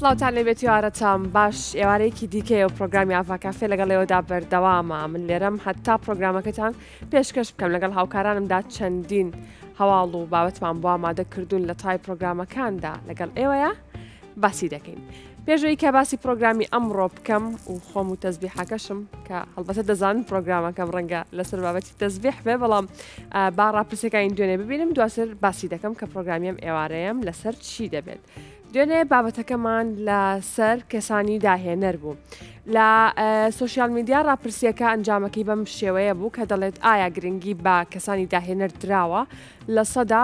سڵاوتان لێبێت یارەتان باش ئێوارەیەکی دیکەیە و پرۆگرامی ئاوا کافێ لەگەڵێەوەدا بەردەوامە من لێرەم هەتا پرۆگرامەکەتان پێشکەش بکەم لەگەڵ هاوکارانمدا چەندین هەواڵ و بابەتمان بۆ ئامادە کردوون لە تای پرۆگرامەکاندا لەگەڵ ئێوەیە باسی دەکەین. پێشەوەی کە باسی پرۆگرامی ئەمڕۆ بکەم و خۆم و تەزبیحەکەشم کە هەڵبەتە دەزانن پرۆگرامەکەم ڕەنگە لەسەر بابەتی تەزبیح بێ بەڵام با ڕاپرسەکانی دوێنێ ببینم دواسر باسی دەکەم کە پرۆگرامیم ئێوارەیەم لەسەر چی دەبێت. دوێنێ بابەتەکەمان لەسەر کەسانی داهێنەر بوو. لە سوۆشیال میدیا ڕاپرسیەکە ئەنجامەکەی بەم شێوەیە بوو کە دەڵێت ئایا گرنگی بە کەسانی داهێنەر دراوە لە سەدا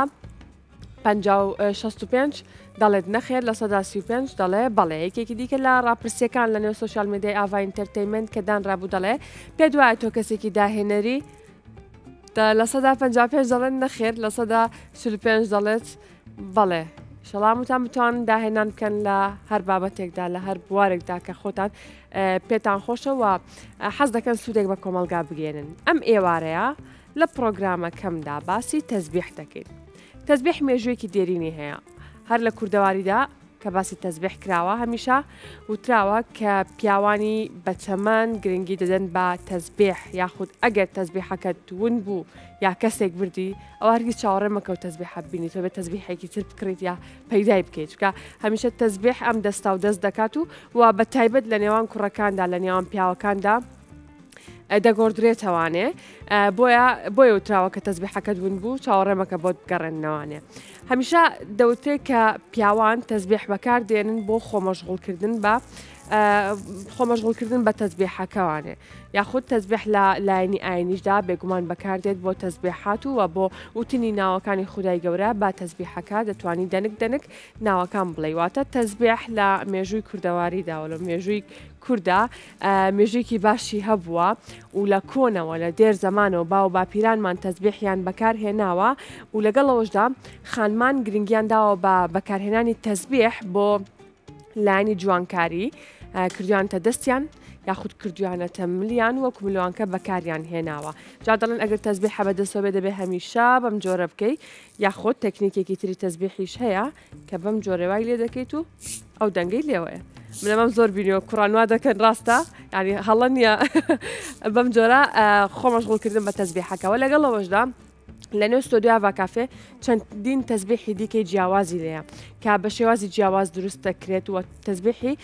65 دەڵێت نەخێر لە سەدا 35 دەڵێ بەڵێ یەکێکی دیکە لە ڕاپرسیەکان لە نێو سوۆشیال میدیای ئاوا ئینتەرتەینمنت کە دانرابوو دەڵێ پێ دوایە تۆ کەسێکی داهێنەری لە سەدا 55 دەڵێن نەخێر لە سەدا 45 دەڵێت بەڵێ. شەڵامتان بتوان داهێنان بکەن لە هەر بابەتێکدا لە هەر بوارێکدا کە خۆتان پێتان خۆشەوە حەز دەکەن سوودێک بە کۆمەلگا بگێنن. ئەم ئێوارەیە لە پرۆگرامەکەمدا باسی تەزبیح دەکەین. تەزبیح مێژوویەکی دێرینی هەیە هەر لە کوردەواریدا کە باسی تەزبیح کراوە هەمیشە وتراوە کە پیاوانی بەچەمەن گرنگی دەدەن بە تەزبیح یاخود ئەگەر تەزبیحەکەت ون بوو یا کەسێک بردی ئەو هەرگیز چاوەڕێ مەکە و تەزبیح ببینیت تۆ بێت تەزبیحێکی تر بکڕیت یا پەیدای بکەیت چکە هەمیشە تەزبیح ئەم دەستا و دەست دەکات و بە تایبەت لە نێوان کوڕەکاندا لە نێوان پیاوەکاندا دەگۆڕدرێتەوانێ بۆیە وتراوە کە تەزبیحەکەت ون بوو چاوەڕێمەکە بۆت بگەڕێننەوانێ. هەمیشە دەوترێت کە پیاوان تەزبیح بەکار دێنن بۆ خۆمەشغوڵکردن بە خۆمەشغوڵکردن بە تەزبیحەکەوانێ یاخود تەزبیح لە لایەنی ئاینیشدا بێگومان بەکاردێت بۆ تەزبیحات و بۆ وتنی ناوەکانی خودای گەورە با تەزبیحەکە دەتوانانی دەنک ناوەکان بڵێواتە تەزبیح لە مێژووی کوردەواریداوە لە مێژووی کووردا مێژوویەکی باشی هەبووە و لە کۆنەوە لە دێر زەمانەوە با و باپیرانمان تەزبیحیان بەکار هێناوە و لەگەڵەوەشدا خانمان گرنگیان داوە بە بەکارهێنانی تەزبیح بۆ لایەنی جوانکاری کردویانتە دەستیان یاخود کردویانەتە ملیان وەکو ملوانکە بەکاریان هێناوە. جا دەڵێن ئەگەر تەزبیح بە دەستەوە دەبێ هەمیشە بەم جۆرە بکەیت یاخود تەکنیکێکی تری تەزبیحیش هەیە کە بەم جۆرەوای لێ دەکەیت و ئەو دەنگەی لێوەیە. منەمەم زۆر بینیەوە کوڕانوا دەکەن ڕاستە ینی هەڵە نییە بەم جۆرە خۆمەشغوڵکردن بە تەزبیحەکەەوە لەگەڵەوەشدا لە نێو ستۆدیۆ ئاوا کافێ چەندین تەزبیحی دیکەی جیاوازی لەیە کە بە شێوازی جیاواز دروست دەکرێت و تەزبیحی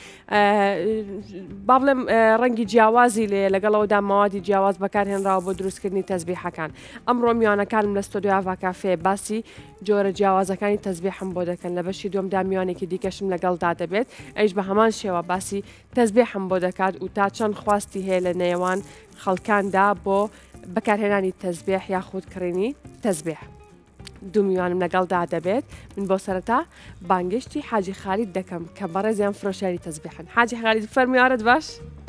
با بڵێم ڕەنگی جیاوازی لێ لەگەڵەوەدا ماوادی جیاواز بەکارهێنراوە بۆ دروستکردنی تەزبیحەکان. ئەمڕۆ میوانەکانم لە ستۆدیۆ ئاوا کافێ باسی جۆرە جیاوازەکانی تەزبیحم بۆ دەکەن لە بەشی دووەمدا میوانێکی دیکەشم لەگەڵدا دەبێت ئەیش بە هەمان شێوە باسی تەزبیحم بۆ دەکات و تا چەند خواستی هەیە لە نێوان خەڵکاندا بۆ بەکارهێنانی تەزبیح یاخود کڕینی تەزبیح. دوو میوانم لەگەڵدا دەبێت من بۆ سەرەتا بانگشتی حاجی خالید دەکەم کە بەڕێزیان فرۆشیاری تەزبیحن. حاجی خالید بفەرمووی ئێوارەت باش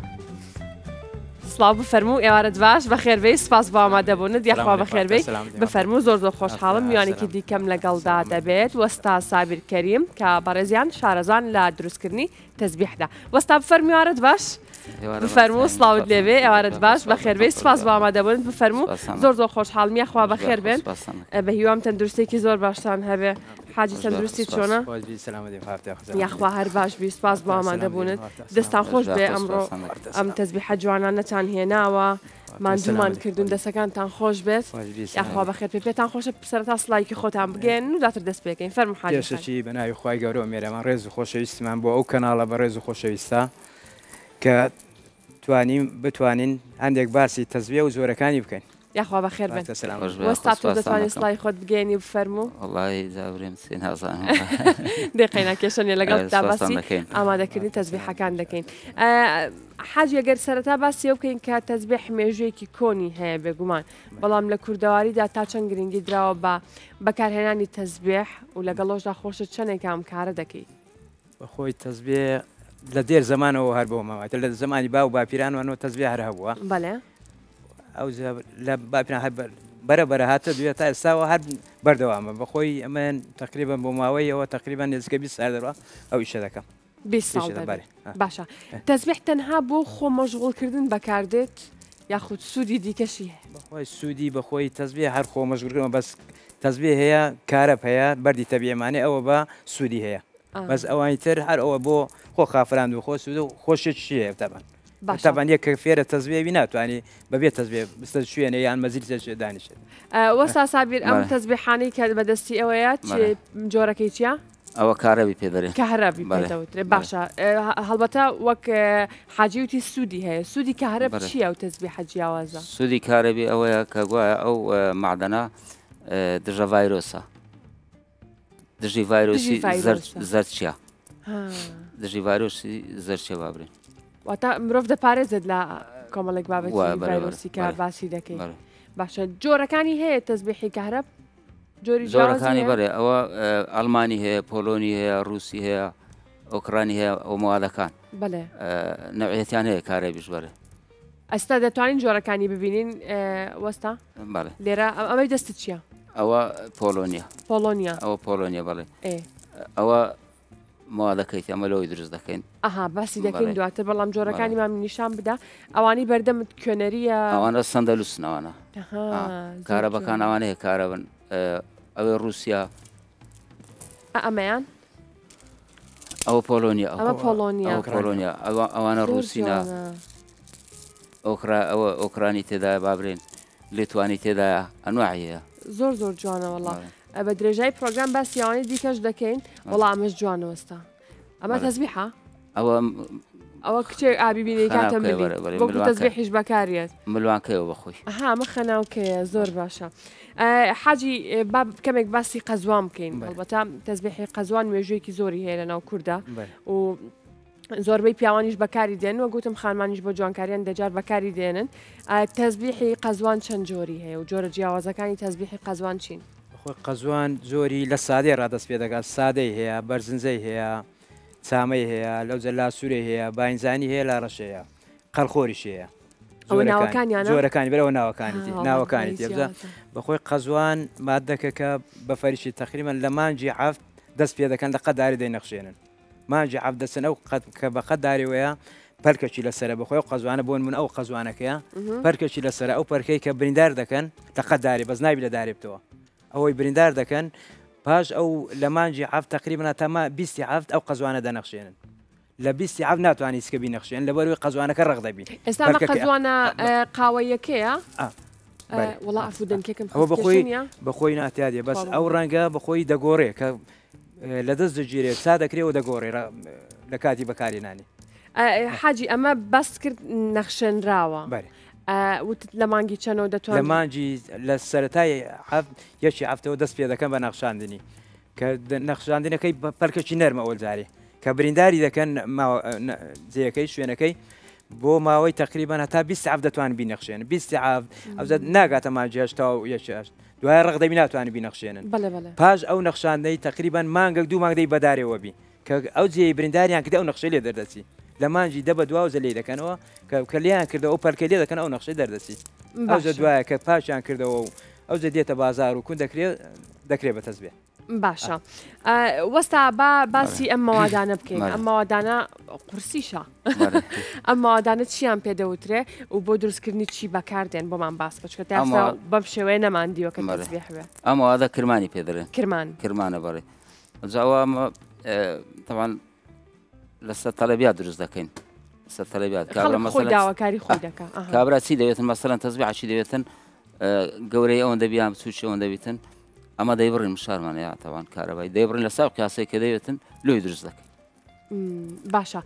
سڵاو بفەرموو ئێوارەت باش بەخێربەی سپاس بۆ ئامادەبوونت یاخوا بەخێربەی بفەرموو زۆر خۆشحاڵم. میوانێکی دیکەم لەگەڵدا دەبێت وەستا سابیر کەریم کە بەڕێزیان شارەزان لە دروستکردنی تەزبیحدا. وەستا بفەرمووی ئێوارەت باش بفەرموو سڵاوت لێبێ ئێوارەت باش بەخێربەی سپاس بۆ ئامادەبوونت بفەرموو زۆر خۆشحاڵم یاخوا بەخێر بێن بە هیوام تەندروستێکی زۆر باشتان هەبێ. حاجی تەندروستی چۆنە یاخوا هەر باش بی سپاس بۆ ئامادەبوونت دەستان خۆش بێ ئەمڕۆ ئەم تەزبیحە جوانانەتان هێناوە ماندوومان کردوون دەسەکانتان خۆش بێت یاخوا بەخێر پێتان خۆشە سەرەتا سڵایکی خۆتان بگەن و داتر دەست پێکەین. فەرموو حاجی پێشەکی بەناوی خوای گەورە و مێرەمان ڕێز و خۆشەویستمان بۆ ئەو کەناڵە بە ڕێز و خۆشەویستە کە بتوانین هەندێک باسی تەزبیح و زۆرەکانی بکەین. یاخوا بەخێر بێت وەستا تۆ دەتوانێت سڵای خۆت بگەینی و بفەرموو وەڵی زاورێم چێ نازانم دقیقا کێشەنێ لەگەڵ باسی ئامادەکردنی تەزبیحەکان دەکەین. حاجی ئەگەر سەرەتا باسی ئەو بکەین کە تەزبیح مێژوویەکی کۆنی هەیە بێگومان بەڵام لە کوردەواریدا تا چەند گرنگی دراوە بە بەکارهێنانی تەزبیح و لەگەڵۆشدا خۆشت چەندێک ئەم کارە دەکەیت. بەخۆی تەزبیح لە دێر زمانەوە هەر بۆ ماوەتە لە زمانی با و باپیرانوانەوە تەزبیح هەر هەبووە بەڵێ ئەو لە باپیران هەر بەرەبەرە هاتە دوێت تا ئێستاوە هەر بەردەوامە بەخۆی ئەمەن تقریبان بۆ ماوەیەوە تقریبان نزیکە 20 سال دەڕوا ئەو ئیشە دەکەم. 20 ساڵ باشە. تەزبیح تەنها بۆ خۆمەشغوڵکردن بەکاردێت یاخود سوودی دیکەشی هەیە؟ بەخۆی سوودی بەخۆی تەزبیح هەر خۆمەشغوڵکردنەوە بەس تەزبیح هەیە کارەب هەیە بەردی تەبیعیمانێ ئەوە بە سوودی هەیە. بەس ئەوانی تر هەر ئەوە بۆ خۆ خافراند و خۆ سوود و خۆشت شیە تەبان طبعا یەک فێرە تەزبێوی ناتوانانی بەبێ تەزبێ بستە شوێنە یان مەزیل دانیشێت وەستا سابیر ئەم تەزبیحانەی کە بەدەستی ئەوەیە جۆرەکەی چیە؟ ئەوە کارەبی پێدەرێت کارەبی پێدەوترێت باشە هەڵبەتە وەک حاجیوتی سوودی هەیە سوودی کارەب چییە و تەزبیحە جیاوازە؟ سوودی کارەبی ئەوەیە کە گوایە ئەو معدەنە دژە ڤایرۆسە دژی ڤایرۆسی زەرچیە دژی ڤایرۆسی زەرچێ بابرێن واتە مرۆڤ دەپارێزێت لە کۆمەڵێک بابەتی ڤایرۆسی کە باسی دەکەی باشە جۆرەکانی هەیە تەزبیحی کارەب جۆرەکانی بەرێ ئەوە ئەڵمانی هەیە پۆلۆنی هەیە رووسی هەیە ئۆکرانی هەیە ئەو موادەکان بەڵێ نەوعەتیان هەیە کارێبیش بەرێ ئەستا دەتوانین جۆرەکانی ببینین وەستا بەڵێ لێرە ئەمەی دەستت چییە؟ ئەوە پۆلۆنیە پۆلۆنیا ئەوە پۆلۆنیە بەڵێ ئەوە موادەکەیت ئەمە لەوەی دروست دەکەین ئەها باسی دەکەین دواتر بەڵام جۆرەکانی مامی نیشان بدە ئەوانی بەردەمت کوێنەریە ئەوانە سەندەلووسنەوەنە کارەبەکان ئەوانە هەیە کارەبن ئەوێ رووسیا ئەمەیان ئەوە پۆلۆنیا ئەمە پۆلۆنیا پۆلۆنیا ئەوانە رووسینە ئەوە ئۆکرانی تێدایە بابرێن لێتوانی تێدایە ئەنواعەیە زۆر زۆر جوانە وەڵا بە درێژای پرۆگرام باسییاوانی دیکەش دەکەین وەڵا ئەمەش جوانەوەستا ئەمە تەزبیحە ئەوە کچێک ئابی بینی کاتە وەکو تەزبیحیش بەکارێت ملوانکەیەوە بەخۆی ئەمە خەناوکەیە زۆر باشە حاجی کەمێک باسی قەزوان بکەین هەڵبەتە تەزبیحی قەزوان مێژوویەکی زۆری هەیە لەناو کووردا و زۆربەی پیاوانیش بەکاری دێن وە گوتم خانمانیش بۆ جوانکاریان دەجار بەکاری دێنن تەزبیحی قەزوان چەند جۆری هەیە و جۆرە جیاوازەکانی تەزبیحی قەزوان چین؟ خۆی قەزوان زۆری لە سادەی ڕادەست پێ دەکات سادەی هەیە بەرزنجەی هەیە چامەی هەیە لەوجە لاسوورێ هەیە باینزانی هەیە لا ڕەشەیە قەرخۆریش هەیە جۆرەکانی بەرەوە ناوەکانی تێبزە بەخۆی قەزوان مادەکە کە بە فەریشی تەقریبەن لە مانجی حەفت دەست پێ دەکەن لە قەداری دەینەخشێنن مانجی حەفت دەچن ئەو کە بە قەداریوەیە پەرکەکی لەسرە بەخۆی قەزوانە بۆن من ئەو قەزوانەکەیە پەرکەکی لەسرە ئەو پەرکەی کە بریندار دەکەن لە قەداری بەس نابی لە داری بتەوە ئەوەی بریندار دەکەن پاش ئەو لە مانجی حەفت تقریبا تەما 20 حەفت ئەو قەزوانە دەنەخشێنن لە 20 حەفت ناتوانانی سکە بینەخشێن لەبەروی قەزوانەکە ڕق دەبین ئێستا ئەمە قەزوانە قاوەیەکەیە وڵا ئەفودەنکێکم بەخۆی ناتیادێ بەس ئەو ڕەنگە بەخۆی دەگۆڕێ کە لە دەست دەگیرێت سا دەکرێەوە دەگۆڕێ لە کاتی بەکارێنانی حاجی ئەمە بەست کرد نەخشێنراوە وتت لە مانگی چەنەوە دەتوانێت لە مانجی لە سەرەتای یەکی هەفتەوە دەست پێ دەکەن بە نەخشاندنی کە نەخشاندنەکەی پەرکەکی نەرمە ئەوەلجارێ کە برینداری دەکەن جێەکەی شوێنەکەی بۆ ماوەی تقریبان هەتا 20 حەفت دەتوان بینەخشێن 20 حەفت ئەوزە ناگاتە مانجیهشتا و یەکهشت دوای ڕق دەبی ناتوانانی بینەخشێنن پاش ئەو نەخشاندەی تقریبان مانگەک دوو مانگدەی بەدارێەوە بی کە ئەو جێی برینداریان کە ئەو نەخشەی لێ دەردەچی لە مانجی دەبە دواوزە لێ دەکەنەوە کە لیان کردەوە ئەو پەرکە لێ دەکەن ئەو نەخشەی دەردەچی ئەوزە دوایە کە پاشیان کردەوە و ئەوزە دێتە بازار و کون دەکرێت بە تەزبێ باشە وەستا باسی ئەم مەوادانە بکەین ئەم مەوادانە قورسیشە ئەم مەوادانە چیان پێدەوترێ و بۆ دروستکردنی چی بەکاردێن بۆمان باس بچکە تا بەم شێوەیە نەماندیوە کە تەزبیح بێ ئەم مەوادە کرمانی پێدەرێن کرمانە بەڕێ جاوا طبعا لەسەر تەلەبیات دروست دەکەین سەر تەلەبیات داواکاری خۆی دەکات کابرا چی دەوێتن مەسەلەن تەزبیح چی دەوێتن گەورەی ئەوەندە بیان بچووکی ئەوەندە بیتن ئەمە دەیبڕین شارمانەیە تاوان کارەبای دەیبڕین لە ساو قیاسەی کە دەوێتن لۆی دروست دەکەین باشە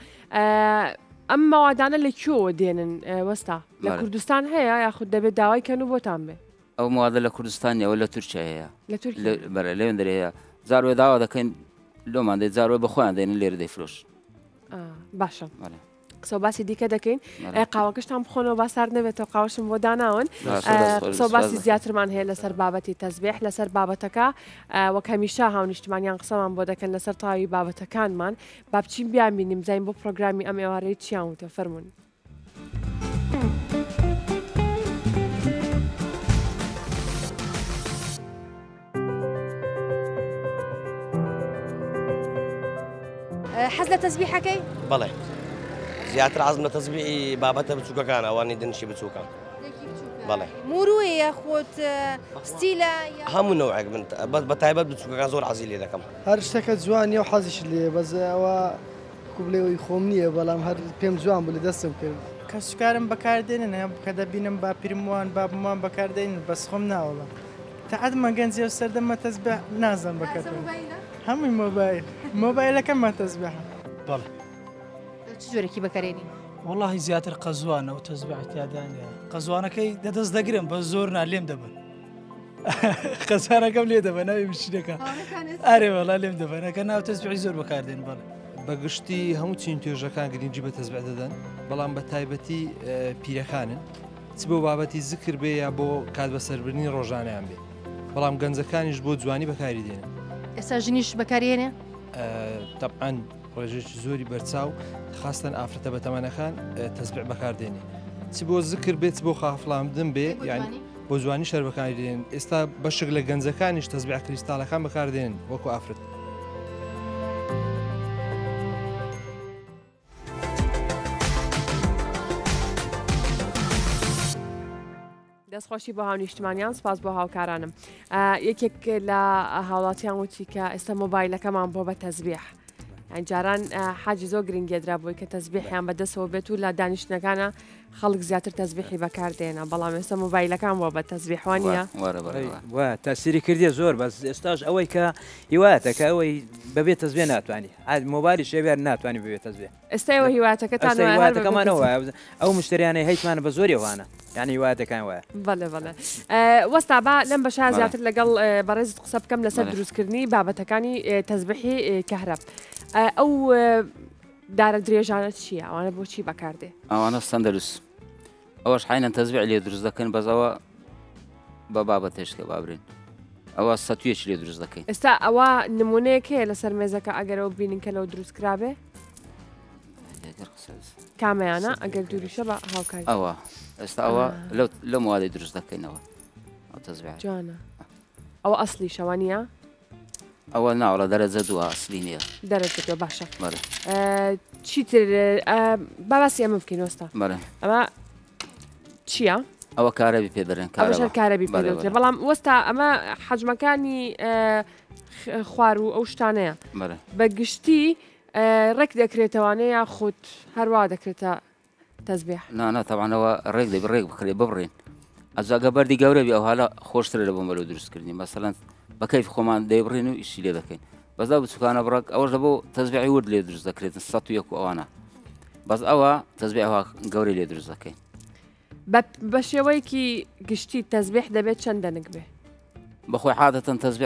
ئەم مەوادانە لەکوێوە دێنن وەستا لە کوردستان هەیە یاخود دەبێت داوای کەن و بۆتان بێ ئەو مەوادە لە کوردستانیەوە لە تورکیا هەیە بەرە لێوێن دەرەیە زاروێ داوا دەکەین لۆمان دەیت زاروێ بەخۆیان دێنن لێرە دەیفرۆش باشە قسە باسی دیکە دەکەین قاوەکەشتان بخۆنەوە باسار نەبێتەوە قاوەشم بۆ داناون قسە باسی زیاترمان هەیە لەسەر بابەتی تەزبیح لەسەر بابەتەکە وەک هەمیشە هاونیشتمانیان قسەمان بۆ دەکەن لەسەر تاوی بابەتەکانمان با بچین بیان بینیم زین بۆ پرۆگرامی ئەم ئێوارەی چیان وتە فەرموون. حەز لە تەزبیحەکەی؟ بەڵێ زیاتر عەزم لە تەزبیحی بابەتە بچووکەکان ئەوانی دنیشی بچووکان بەڵێ موروەیە خۆت ستیلە هەموو نەوعێک من بە تایبەت بچووکەکان زۆر حەزی لێ دەکەم هەر شتێکە جوانیە و حەزیش لێ بەزەوە کوبلێەوەی خۆم نییە بەڵام هەر پێم جوان بوو لە دەستم کرد کەسوکارم بەکاردێنن کە دەبینم با پیرموان بابمان بەکاردێنن بەس خۆم ناوەڵە تەعەدمە گەنجێ و سەردەمە تەسبیح نازانم بەکاتەوە هەمووی مۆبایلەکەممە تەسبیح بەڵێ چ جۆرەکی بەکارێنی والله زیاتر قەزوانە و تەسبیح احتیاجانە قەزوانەکەی دەدەست دەگرم بە زۆر لێم دەبن قەزانەکەم لێ دەبە ناوی بچینەکە ئارێ وەڵا لێم دەبەنەکە ناو تەسبیحی زۆر بەکاردێن بەڵێ بەگشتی هەموو چین توێژەکان گرنگجی بە تەسبیح دەدەن بەڵام بە تایبەتی پیرەخانن چ بۆ بابەتی زکر بێ یا بۆ کات بەسەربردنی ڕۆژانەیان بێ بەڵام گەنجەکانیش بۆ جوانی بەکاری دێنن ئێستا ژنیش بەکارێنێ طبعاً ڕێژێکی زۆری بەرچاو خاستن ئافرەتە بەتەمەنەکان تەسبیح بەکاردێنێ چ بۆ زکر بێت بۆ خافڵامدن بێ یعنی بۆ جوانی شەر بەکاردێن ئێستا بەشک لە گەنجەکانیش تەسبیح کریستاڵەکان بەکاردێن وەکو ئافرەت دەستخۆشی بۆ هاونیشتمانیان سپاس بۆ هاوکارانم یەکێک لە هاوڵاتیان وتی کە ئێستا مۆبایلەکەمان بۆ بە تەسبیح جاران حاجی زۆر گرنگێدرا بووی کە تەسبیحیان بەدەستەوە بێت و لە دانیشتنەکانە خەڵک زیاتر تەسبیحی بەکاردێنە بەڵام ئێستا مۆبایلەکان بۆ بە تەسبیحوانیە وە تاسیری کردیە زۆر بەس ئێستاش ئەوەی کە هیواتە کە ئەوەی بەبێت تەسبیح ناتوانانی مۆبایلی شێویان ناتوانانی ببێت تەسبیح ئێستا ئەوە هیواتەکەمانەوە ئەو مشتریانەی هەیتمانە بە زۆری وانە یعنی هیواتەکان وایە بەڵێ بەڵێ وەستا با لەم بەشا زیاتر لەگەڵ بەڕێزت قسە بکەم لەسەر دروستکردنی بابەتەکانی تەسبیحی کەهرەب ئەو دارە درێژانە چییە ئەوانە بۆچی بەکاردێ ئەوانە سەندەلوس ئەوەش حینە تەسبیح لێ دروست دەکەن بەزەوە بە بابەت تێشکە بابرین ئەوە سەتویەکی لێ دروست دەکەین ئێستا ئەوە نمونەیەک هەیە لەسەر مێزەکە ئەگەرەوە بینین کە لەو دروست کرابێ کامەیانە ئەگەر دووریشە بە هاوکاری ئەوە ئێستا ئەوە لەو موادەی دروست دەکەینەوە ئەو تەسبیح جوانە ئەوە ئەسلی شەوانیە ئەوە ناوەڵە دەرەجە دووە ئەسلی نییە دەرەجە باشە بەڵێ چیتر باسی ئەمە بکەین وەستا بەڵێ ئەمە چییە؟ ئەوە کارەبی پێدەرێن ئەوەشە کارەبی پێدەوترێت بەڵام وەستا ئەمە حەجمەکانی خوار و ئەو شتانەیە بەگشتی ڕێک دەکرێتەوانەیە خۆت هەروە دەکرێتە تەسبیح نانە تەوانەوە ڕێک دەبێت ڕێک بکرێ ببڕین ئەجاگە بەردی گەورەبی ئەو هالا خۆشترە لە بۆمەلو دروستکردنی مەسەلەن بەکەیف خۆمان دەیبڕین و ئیشی لێ دەکەین بەزا بچووکانە بڕک ئەوەش لە بۆ تەسبیحی ورد لێ دروست دەکرێت 101 و ئەوانە بەس ئەوە تەسبیح ئەوە گەورەی لێ دروست دەکەین بە شێوەیەکی گشتی تەسبیح دەبێت چەند دەنگ بێ بەخۆی عادەتەن تەسبیح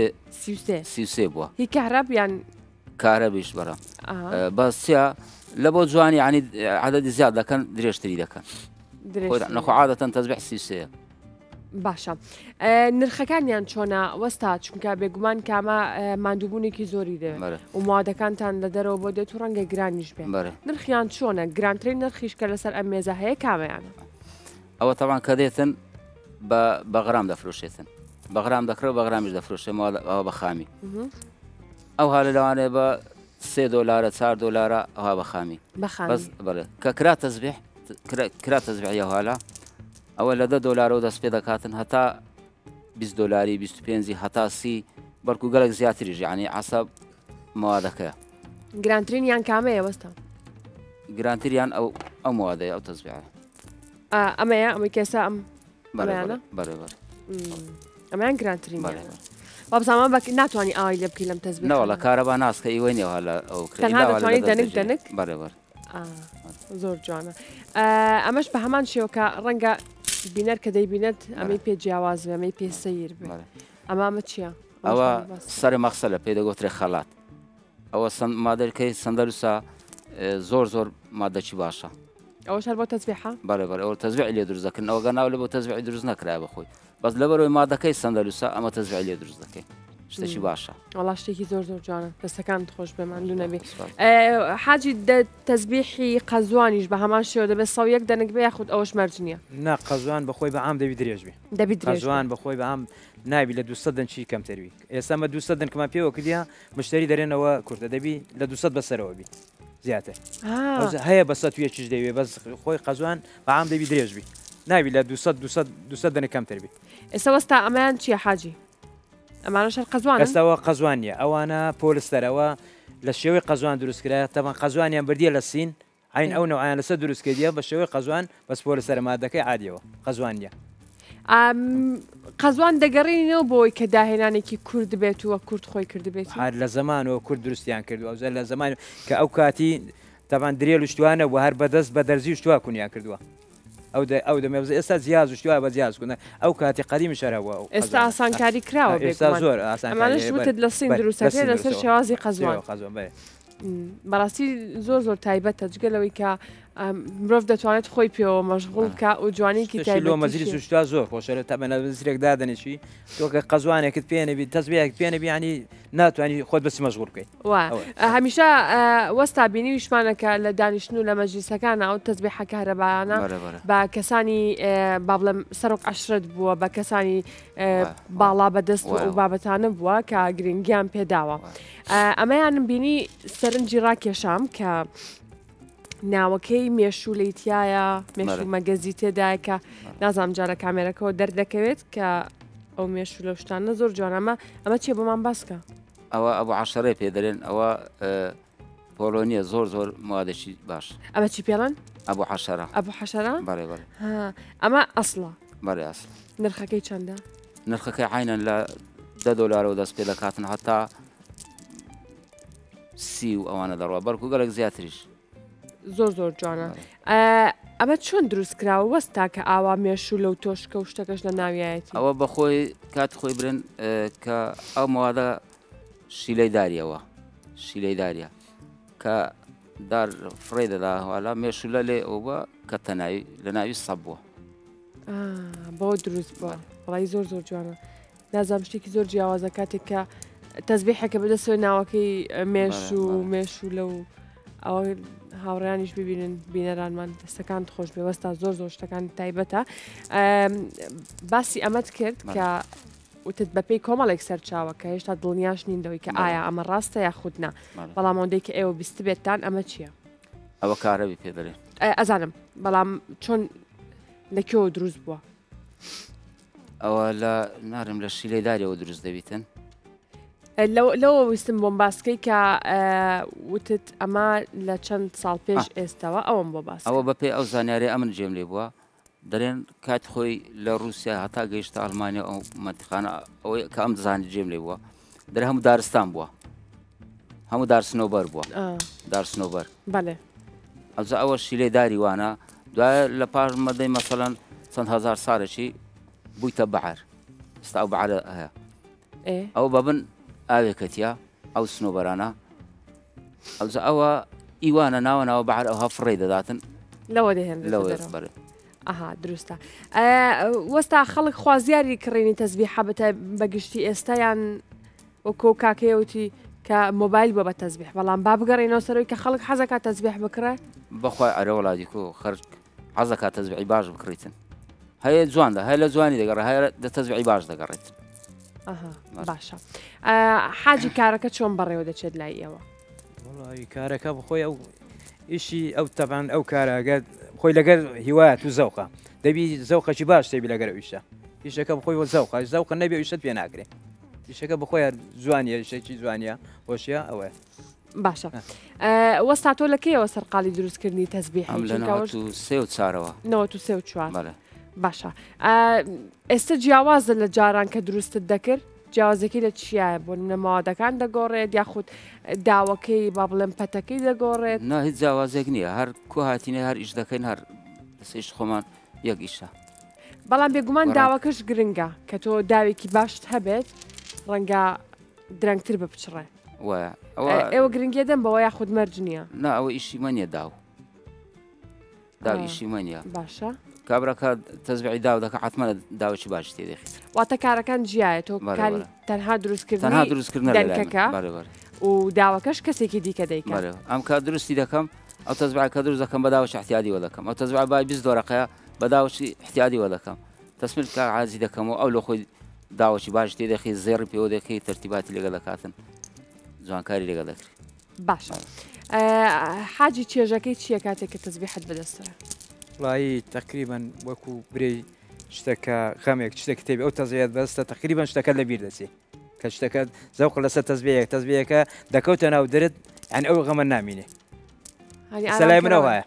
33 بووە هی کەهرەب یان کارەبیش بەرە بەسیا لە بۆ جوانی عنی عادەتی زیاد دەکەن درێژتری دەکەن نەخۆ عادەتەن تەسبیح 33 باشە نرخەکانیان چۆنە وەستا چونکە بێگومان کامە ماندووبوونێکی زۆری دێ و موادەکانتان لە دەرەوە بۆ دێت و ڕەنگە گرانیش بێ نرخیان چۆنە گرانترین نرخیش کە لەسەر ئەم مێزە هەیە کامەیانە ئەوە تەوان کە دێتن بە غرام دەفرۆشێتن بە غرام دەکرێت بە غرامیش دەفرۆشێ ئەوە بە خامی ئەو هاە لەوانێ بە $3 $4 ئەوها بە خامی بەڵێ کە کرا تەسبیح کرا تەسبیحیە هالا ئەوە لە $10 دەست پێ دەکاتن هەتا $20 $25 هەتا 30 بەڵکو گەلک زیاتریش یعنی عەسەب موادەکەیە گرانترینیان کامەیە وەستا گرانتریان ئەو موادەیە ئەو تەسبیحە ئەمەیە ئەمەی کێسا ئەم بەرەبەر ئەمەیان گرانترین بابزانمان ناتوانانی ئاوای لێ بکەی لەم تەسبیح نەوەڵە کارەبا ناسکە ئیوەی نێوە لە ئەو دەتوانانی دەنگ بەرەبەر زۆر جوانە ئەمەش بە هەمان شێوەکە ڕەنگە بینەر کە دەیبینێت ئەمەی پێ جیاواز بێ ئەمەی پێ سەیر بێ ئەمە چییە؟ ئەوە سەر مەخسە لە پێ دەگوترێ خەڵات ئەوە مادەکەی سەندەلوسا زۆر مادەکی باشە ئەوەش هەر بۆ تەسبیحە؟ بەرەبەر ئەوە تەسبیح لێ دروست دەکەن ئەوە گەناو لە بۆ تەسبیح دروست نەکرا بەخۆی بەس لەبەرەوەی مادەکەی سەندەلوسا ئەمە تەسبیح لێ دروست دەکەین شتێکی باشە وەڵا شتێکی زۆر جوانە دەستەکان خۆش بێماندوو نەبێ حاجی تەسبیحی قەزوانیش بە هەمان شێوە دەبێت 101 دەنگ بێ یاخود ئەوەش مەرج نییە نا قەزوان بەخۆی بە عام دەبی درێژ بێ قەزوان بەخۆی بە عام نابی لە 200 دەنچی کەمتەروی ئێستا مە 200 دەنگمان پێوە کردیا مشتری دەرێنەوە کورتە دەبی لە 200 بەسەرەوە بی زیاتر هەیە بە 100 دەوێت بەس خۆی قەزوان بە عام دەبی درێژ بی ناوی لە 200 دەنە کەمتر بێ. ئێستا وەستا ئەمایان چییە حاجی؟ ئەمانە شەر قەزوانن؟ ئێستاەوە قەزوانیە ئەوانە پۆلستەرەوە لە شێوەی قەزوان دروستکرایە تەمان قەزوانیان بردیە لە سین عین ئەو نەوەیان لەسەر دروستکردیە بە شێوەی قەزوان بەس پۆلستەرە مادەکەی عادیەوە قەزوانیە. قەزوان دەگەڕێنەوە بۆی کە داهێنانێکی کورد بێت وە کورد خۆی کردبێت هەر لە زمانەوە کورد دروستیان کردو ئەو لە زمان کە ئەو کاتی تەوان درێ و شتوانە و هەر بەدەست بە دەرزی شتوا کونیان کردووە ئەو دەمێ ئێستا جیاز شتوا بە جیاز کوونە ئەو کاتی قەدیمی شەرەوە ئێستا ئاسانکاری کراوە ئێستا زۆر ئاسانش وتت لە سین دروستەکرێت لەسەر شێوازی قەزوان بەڕاستی زۆر تایبەتە جگەلەوەی کە مرۆڤ دەتوانێت خۆی پێوە مەشغوڵ بکە و جوانێکی تایبەت مەزری سوشتا زۆر خۆشە تا بەنە زرێک دادنێکی تۆ کە قەزوانێکت پێنەبی تەزبیەک پێنەبی ینی ناتوانانی خۆت بەسی مەشغوڵ بکەیت. هەمیشە وەستا بینی ویشمانەکە لە دانیشتن و لە مەجلیسەکانە ئەو تەزبیح کارەبایانە بە کەسانی با بڵێم سەرۆک عەشرەت بووە بە کەسانی باڵا بەدەست و بابەتانە بووە کە گرنگیان پێداوە. ئەمەیانم بینی سەرنجی ڕاکێشام کە ناوەکەی مێشولەیتایە مێشول مەگەزی تێدایە کە نازام جارە کامێرەکەەوە دەردەکەوێت کە ئەو مێشول لە شتانە زۆر جوانەمە ئەمە چیە بۆمان باسکە ئەوە ئەوە عشرەی پێ دەرێن ئەوە پۆلۆنیە زۆر موادێکی باش ئەمە چی پێڵەن ئەبوو حەشەرە ئەبوو حەشەرە ئەمە ئەسڵە بەڵێ ئەسڵ نرخەکەی چەندە نرخەکەی عینەن لە $10 دەست پێ دەکاتن هەتا 30 و ئەوانە دەڕوە بەرکو گەلێک زیاتریش زۆر جوانە. ئەمە چۆن دروست کراوە وەستا کە ئاوا مێشوو لەو تۆشکە و شتەکەش لە ناویایەتی ئەوە بەخۆی کات خۆی برن کە ئەو مەوادە شیلەی داریەوە شیلەی داریە کە دار فڕێ دەداوالا مێشولە لێ ئەو بە کە تەناوی لە ناوی سەب بووە بۆ دروست بووە وڵی زۆر جوانە نازام شتێکی زۆر جیاوازە کاتێک کە تەزبیحەکە بەدەستەوە ناوەکەی مێشوو لەو ئەوە هاوڕیانیش ببینن بینەرانمان دەستەکان خۆش بێ وەستا زۆر شتەکان تایبەتە. باسی ئەمەت کرد کە وتت بەپێی کۆمەڵێک سەرچاوە کە هێشتا دڵنیاش نینەوەی کە ئایا ئەمە ڕاستە یا خودنا بەڵام ئەوەندەی کە ئێوە بیست بێتتان ئەمە چییە؟ ئەوە کارەوی پێ دەرێن ئەزانم بەڵام چۆن لەکێوە دروست بووە؟ ئەوە لە نارم لە شیلەی داریەوە دروست دەبیتن لەوە ویستم بۆم باسکەی کە وتت ئەمە لە چەند ساڵ پێش ئێستاوە ئەوم بۆ باس ئەوە بەپێ ئەو زانیاری ئەمن جێم لێ بووە دەرێن کات خۆی لە رووسیا هەتا گەیشتە ئەڵمانیا ئەو مەتیخانە ئەوەی کە ئەم زانی جێم لێ بووە دەرێ هەموو دارستان بووە هەموو دارسنۆبەر بووە دارسنۆبەر بەڵێ ئەوجا ئەوە شیلەی داری وانە دوایە لە پاش مەدەی مەسەڵەن چەند هەزار ساڵێکی بوویتە بەعەر ئێستا ئەو بەعەرە هەیە ئەو بەبن ئاوێکەتیە ئەو سنۆبەرانە ئەوجا ئەوە ئیوانە ناوە بەعەر ئەوها فڕێ دەداتن لەوە دەهێن لەوە ئەها دروستە وەستا خەڵک خوازیاری کڕێنی تەزبیحە بەگشتی ئێستایان وەکۆ کاکەیەوتی کە مۆبایل بۆ بە تەزبیح بەڵام با بگەڕێنەوە سەرەوەی کە خەڵک حەزەکات تەزبیح بکڕێ بەخوای ئەرە وڵاتی کۆ خەرج حەزەکات تەزبیحی باش بکڕیتن هەیە جواندا هەیە لە جوانی دەگەڕێ هەیە تەزبیحی باش دەگەڕێت باشە حاجی کارەکە چۆن بەڕێوە دەچێت لای ئێوە کارەکە بخۆی ئەو ئیشی ئەو تەبان ئەو کارەگە خۆی لەگەر هیوایەت و زەوقە دەبی زەوقەی باش تێبی لەگەر ئیشە ئیشەکە بخۆی وە زەوقە نەبێ ئیشت پێ ناکرێت ئیشەکە بخۆی جوانیە شێکی جوانیە خۆشیە ئەوە باشە وەستا تۆ لەکەیەوە سەرقاڵی دروستکردنی تەزبیح چارەوە 94 باشە ئێستا جیاوازە لە جاران کە دروستت دەکرد جیاوازەکەی لە چیایە بۆ نەماوادەکان دەگۆڕێت یاخود داوەکەی با بڵێم پەتەکەی دەگۆڕێت نا هیچ جیاوازێک نییە هەر کو هاتینە هەر ئیش دەکەین هەر دەسەیش خۆمان یەک ئیشە بەڵام بێگومان داواکەش گرنگە کە تۆ داوێکی باشت هەبێت ڕەنگە درەنگتر بپچڕێ ئێوە گرنگیە دەم بەوە یاخود مەرج نییە نا ئەوە ئیشی مەنیە داو ئیشی مەنیە باشە کابراکە تەزبیحی داو دەکە حتممە داوەی باش تێدەخی واتە کارەکان جیایە تۆ کاری تەنها دروستکردن دەنکەکە و داواکەش کەسێکی دیکە دەیکات ئەم کار درستی دەکەم ئەو تەزبیح کە دروست دەکەم بە داوەش احتیاطیەوە دەکەم ئەو تەزبیح بای 20 دۆرەقەیە بە داوەشی احتیاطیەوە دەکەم تەسمیل کە عازی دەکەمەوە ئەو لە خۆی داوەشی باش تێدەخی زێڕی پێوە دەکەی تەرتیباتی لەگە دەکاتن جوانکاری لەگە دەکری باشە حاجی چێژەکەی چییە کاتێک کە تەزبیحت بەدەسترە وڵی تقریبان وەکو برێ شتەکە خەمێک شتێک کتێبی ئەو تەزوێت بەستە تقریبان شتەکە لە بیر دەچێت کە شتەکە زەوق لەسەر تەزبیەکە دەکەوتە ناو درت ئەن ئەو غەمە نامینێ سەلای منەوە هەیە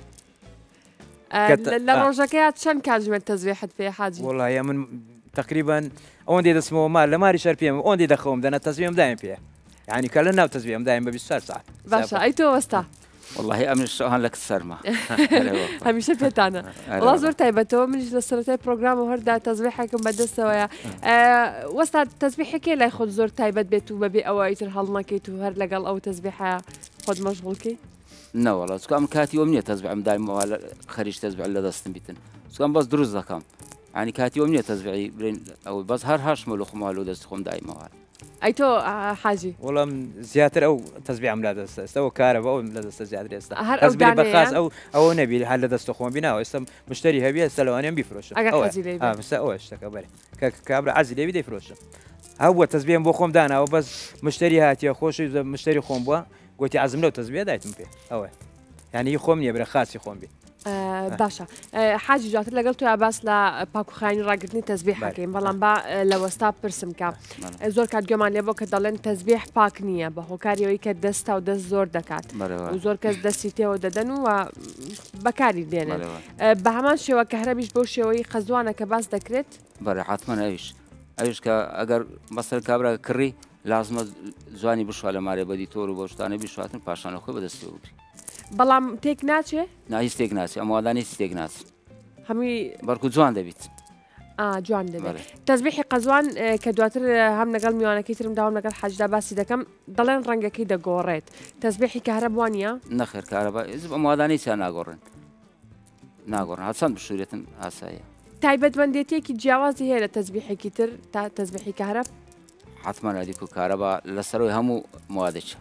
لە ڕۆژەکەیات چەند کاتژمێر تەزبیحت پێ حاجی وڵایە من تقریبان ئەوەندێ دەستمەوە مال لە ماری شەر پێم ئەوەندێ دەخەوم دەنە تەزبیم دایم پێ یعنی کە لە ناو تەزبیم دایم بە 24 ساعت باشە ئەی تۆ وەستا والله ئەمش شەوان لە سەرما هەمیشە پێتانە وڵا زۆر تایبەتەوە منیش لە سەرەتای پرۆگرام و هەردا تەزبیحێکم بەدەستەوەیە وەستا تەزبیحێکێ لای خۆت زۆر تایبەت بێت و بەبێ ئەوە ئیتر هەڵ نەکەیت و هەر لەگەڵ ئەو تەزبیحە خۆت مەشغوڵکەی نەوەڵە چکە ئەم کاتی وەم نییە تەزبیعم دایمەوە خەریش تەزبیع لە دەستم بیتن چکەم بەس دروست دەکەم ینی کاتی وەم نییە تەزبیعی برین ئەوەی بەس هەر هەشمە لە خۆماڵ و دەست خۆم دایمەوە ئەی تۆ حاجی وەڵام زیاتر ئەو تەزبیعم لا دەستە ئێستەوە کارە بە ئەو لە دەستە زیاتر ئێستا هەر ئەو بەخاس ئەوە نەبی هەر لە دەستە خۆم بیناوە ئێستا مشتری هەبی ئێستا لەوانیان بیفرۆشە ئەوە شتەکە بەرێ کە کابرا عەزی لێوی دەیفرۆشە هەوە تەزبیعم بۆ خۆم داناوە بەس مشتری هاتیە خۆشی مشتری خۆم بووە گوتی عەزم لەو تەزبیع دایتم پێ ئەوە یعنی خۆم نییە برە خاصی خۆم بێ باشە حاجی جواتر لەگەڵ توی باس لە پاکوخانی ڕاگررتنی تەزبیح حەکەین بەڵام با لە وەستا پرسم کە زۆر کات گوێمان لێ بۆ کە دەڵێن تەزبیح پاک نییە بە هۆکاریەوەی کە دەستا و دەست زۆر دەکات و زۆر کەس دەستی تێوە دەدەن و بەکاری دێنن بە هەمان شێوە کە هەرەبیش بۆ شێوەی خەزوانە کە باس دەکرێت بەڕێ حتمما ئەویش کە ئەگەر مەسەر کابرا کڕی لازمە جوانی بشوە لە مارێ بەدی تۆر و بۆ شتانە بیشواتن پاشانە خۆی بەدەستی بگری بەڵام تێک ناچێ ناهیچ تێک ناچێ ئەموادانی تێک ناچ هەمووی بەرکو جوان دەبیت جوان دەبێت تەزبیحی قەزوان کە دواتر هەم لەگەڵ میوانەکەی ترم داوام لەگەڵ حەجدا باسی دەکەم دەڵێن ڕەنگەکەی دەگۆڕێت تەزبیحی کارە وانە نەخێر کارەبا ئەموادانی چیان ناگۆڕن ناگۆڕن هەچەند بشورێتن ئاساییە تایبەتمەندێتێکی جیاوازی هەیە لە تەزبیحێکی تر تا تەزبیحی کارە حتمما دیک و کارەبا لەسەرەوەی هەموو موادێکە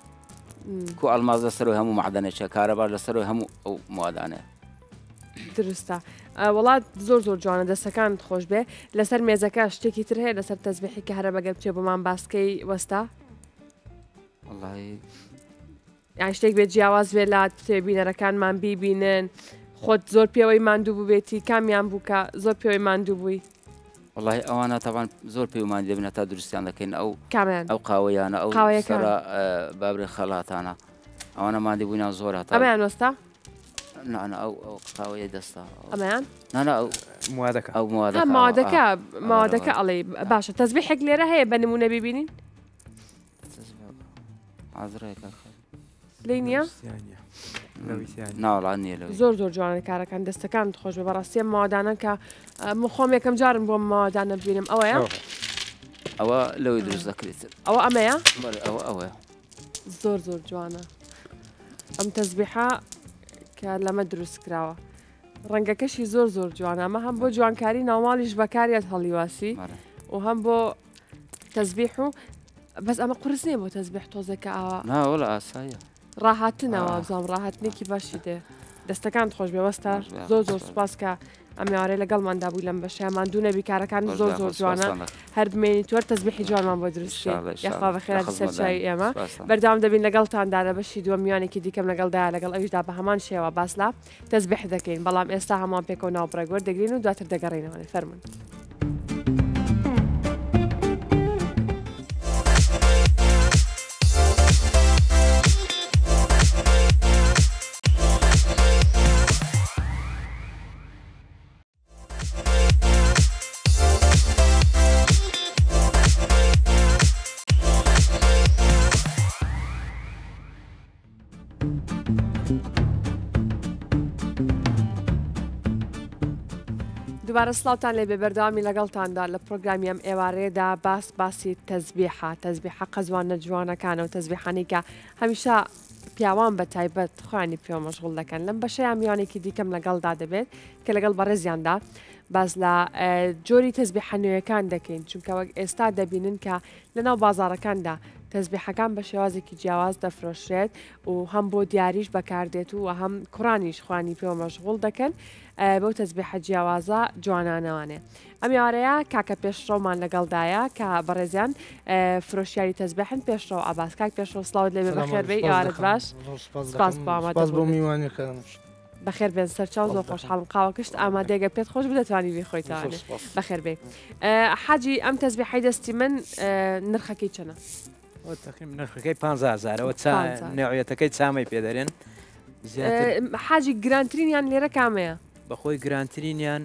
کو ئەلماز لەسەرەوەی هەموو معدەنێکە کارەبا لەسەرەوەی هەموو ئەو موادانەیە درستە وڵات زۆر زۆر جوانە دەستەکانت خۆش بێ لەسەر مێزەکە شتێکی تر هەیە لەسەر تەزبیحی کە هەرە بەگەر بچێ بۆمان باسکەی وەستا یان شتێک بێت جیاواز بێ لا تێبینەرەکانمان بیبینن خۆت زۆر پێوەی ماندوو بووبێتی کامیان بووکە زۆر پێوەی ماندوو بووی والله ئەوانە تاوان زۆر پێومان دەبنە تا دروستیان دەکەین ئەو قاوەیانە ئەو بابرێ خەڵاتانە ئەوانە مادی بووینان زۆر هەتا ئەمەیان وەستا ئەو قاوەیە دەستا ئەمەیان ئەو موادەکە ئەو موادەکە ئەڵێ باشە تەزبیحێک لێرە هەیە بە نمونە ببینین لێ نییە ناوەڵان نیە زۆر زۆر جوانە کارەکان دەستەکان خۆش بە بەڕاستی مادانە کە خۆم یەکەم جارم بۆ مادانە ببینم ئەوەیە ئەوە لەوەی دروست دەکرێت ئەوە ئەمەیە ئەوە زۆر زۆر جوانە ئەم تەزبیحە کە لەمە دروست کراوە ڕەنگەکەشی زۆر زۆر جوانە ئەمە هەم بۆ جوانکاری ناوماڵیش بەکاریت هەڵیواسی و هەم بۆ تەزبیح و بەس ئەمە قورس نییە بۆ تەزبیح تۆزەکە ئاوا ناوەڵە ئاساییە ڕاهاتنەوە بزانام ڕاهاتنێکی باشی دێ دەستەکان خۆش بێوەستا زۆر زۆر سوپاس کە ئەمیارەی لەگەڵماندا بووی لەم بەشەیەمان دوو نەبی کارەکان زۆر زۆر جوانە هەر بمێنی تۆر تەزبیحی جوانمان بۆ دروستی یاخوا بەخێرا سەرچاوی ئێمە بەردەوام دەبین لەگەڵتاندا لە بەشی دووە میوانێکی دیکەم لەگەڵدایە لەگەڵ ئەویشدا بە هەمان شێوە باسلا تەزبیح دەکەین بەڵام ئێستا هەمان پێکەوە ناوبڕێگوەر دەگرین و دواتر دەگەڕێنەوە فەرمون دووبارە سڵاوتان لێ بێ بەردەوامی لەگەڵتاندا لە پرۆگرامی ئەم ئێوارەیەدا باسی تەزبیحە تەزبیحە قەزوانە جوانەکانە و تەزبیحانەی کە هەمیشە پیاوان بە تایبەت خۆیانی پێوە مەشغوڵ دەکەن لەم بەشەیە میوانێکی دیکەم لەگەڵدا دەبێت کە لەگەڵ بەڕێزیاندا باز لە جۆری تەزبیحە نوێیەکان دەکەین چونکە وەک ئێستا دەبینن کە لەناو بازاڕەکاندا تەزبیحەکان بە شێوازێکی جیاواز دەفرۆشرێت و هەم بۆ دیاریش بەکاردێت و هەم کوڕانیش خوانی پێوە مەشغوڵ دەکەن بەو تەزبیحە جیاوازە جوانانەوانێ ئەم یاوارەیە کاکە پێشڕۆمان لەگەڵدایە کە بەڕێزیان فرۆشیاری تەزبیحن پێشڕۆ ئاباس کاک پێشڕۆ سڵاوت لێ بەخێر بێ یاوارت باش سپاس بۆ میوانەکان بەخێر بێن سەرچاو زۆر خۆشحاڵم قاوە کشت ئامادەگە پێت خۆش بدەتوانی بیخۆیتەوانێ بەخێر بێ حاجی ئەم تەزبیحەی دەستی من نرخەکەی چەنە؟ نرخەکەی 5,000ەوە نێوعەتەکەی چامەی پێدەرێن حاجی گرانترینیان لێرە کامەیە؟ بەخۆی گرانترینیان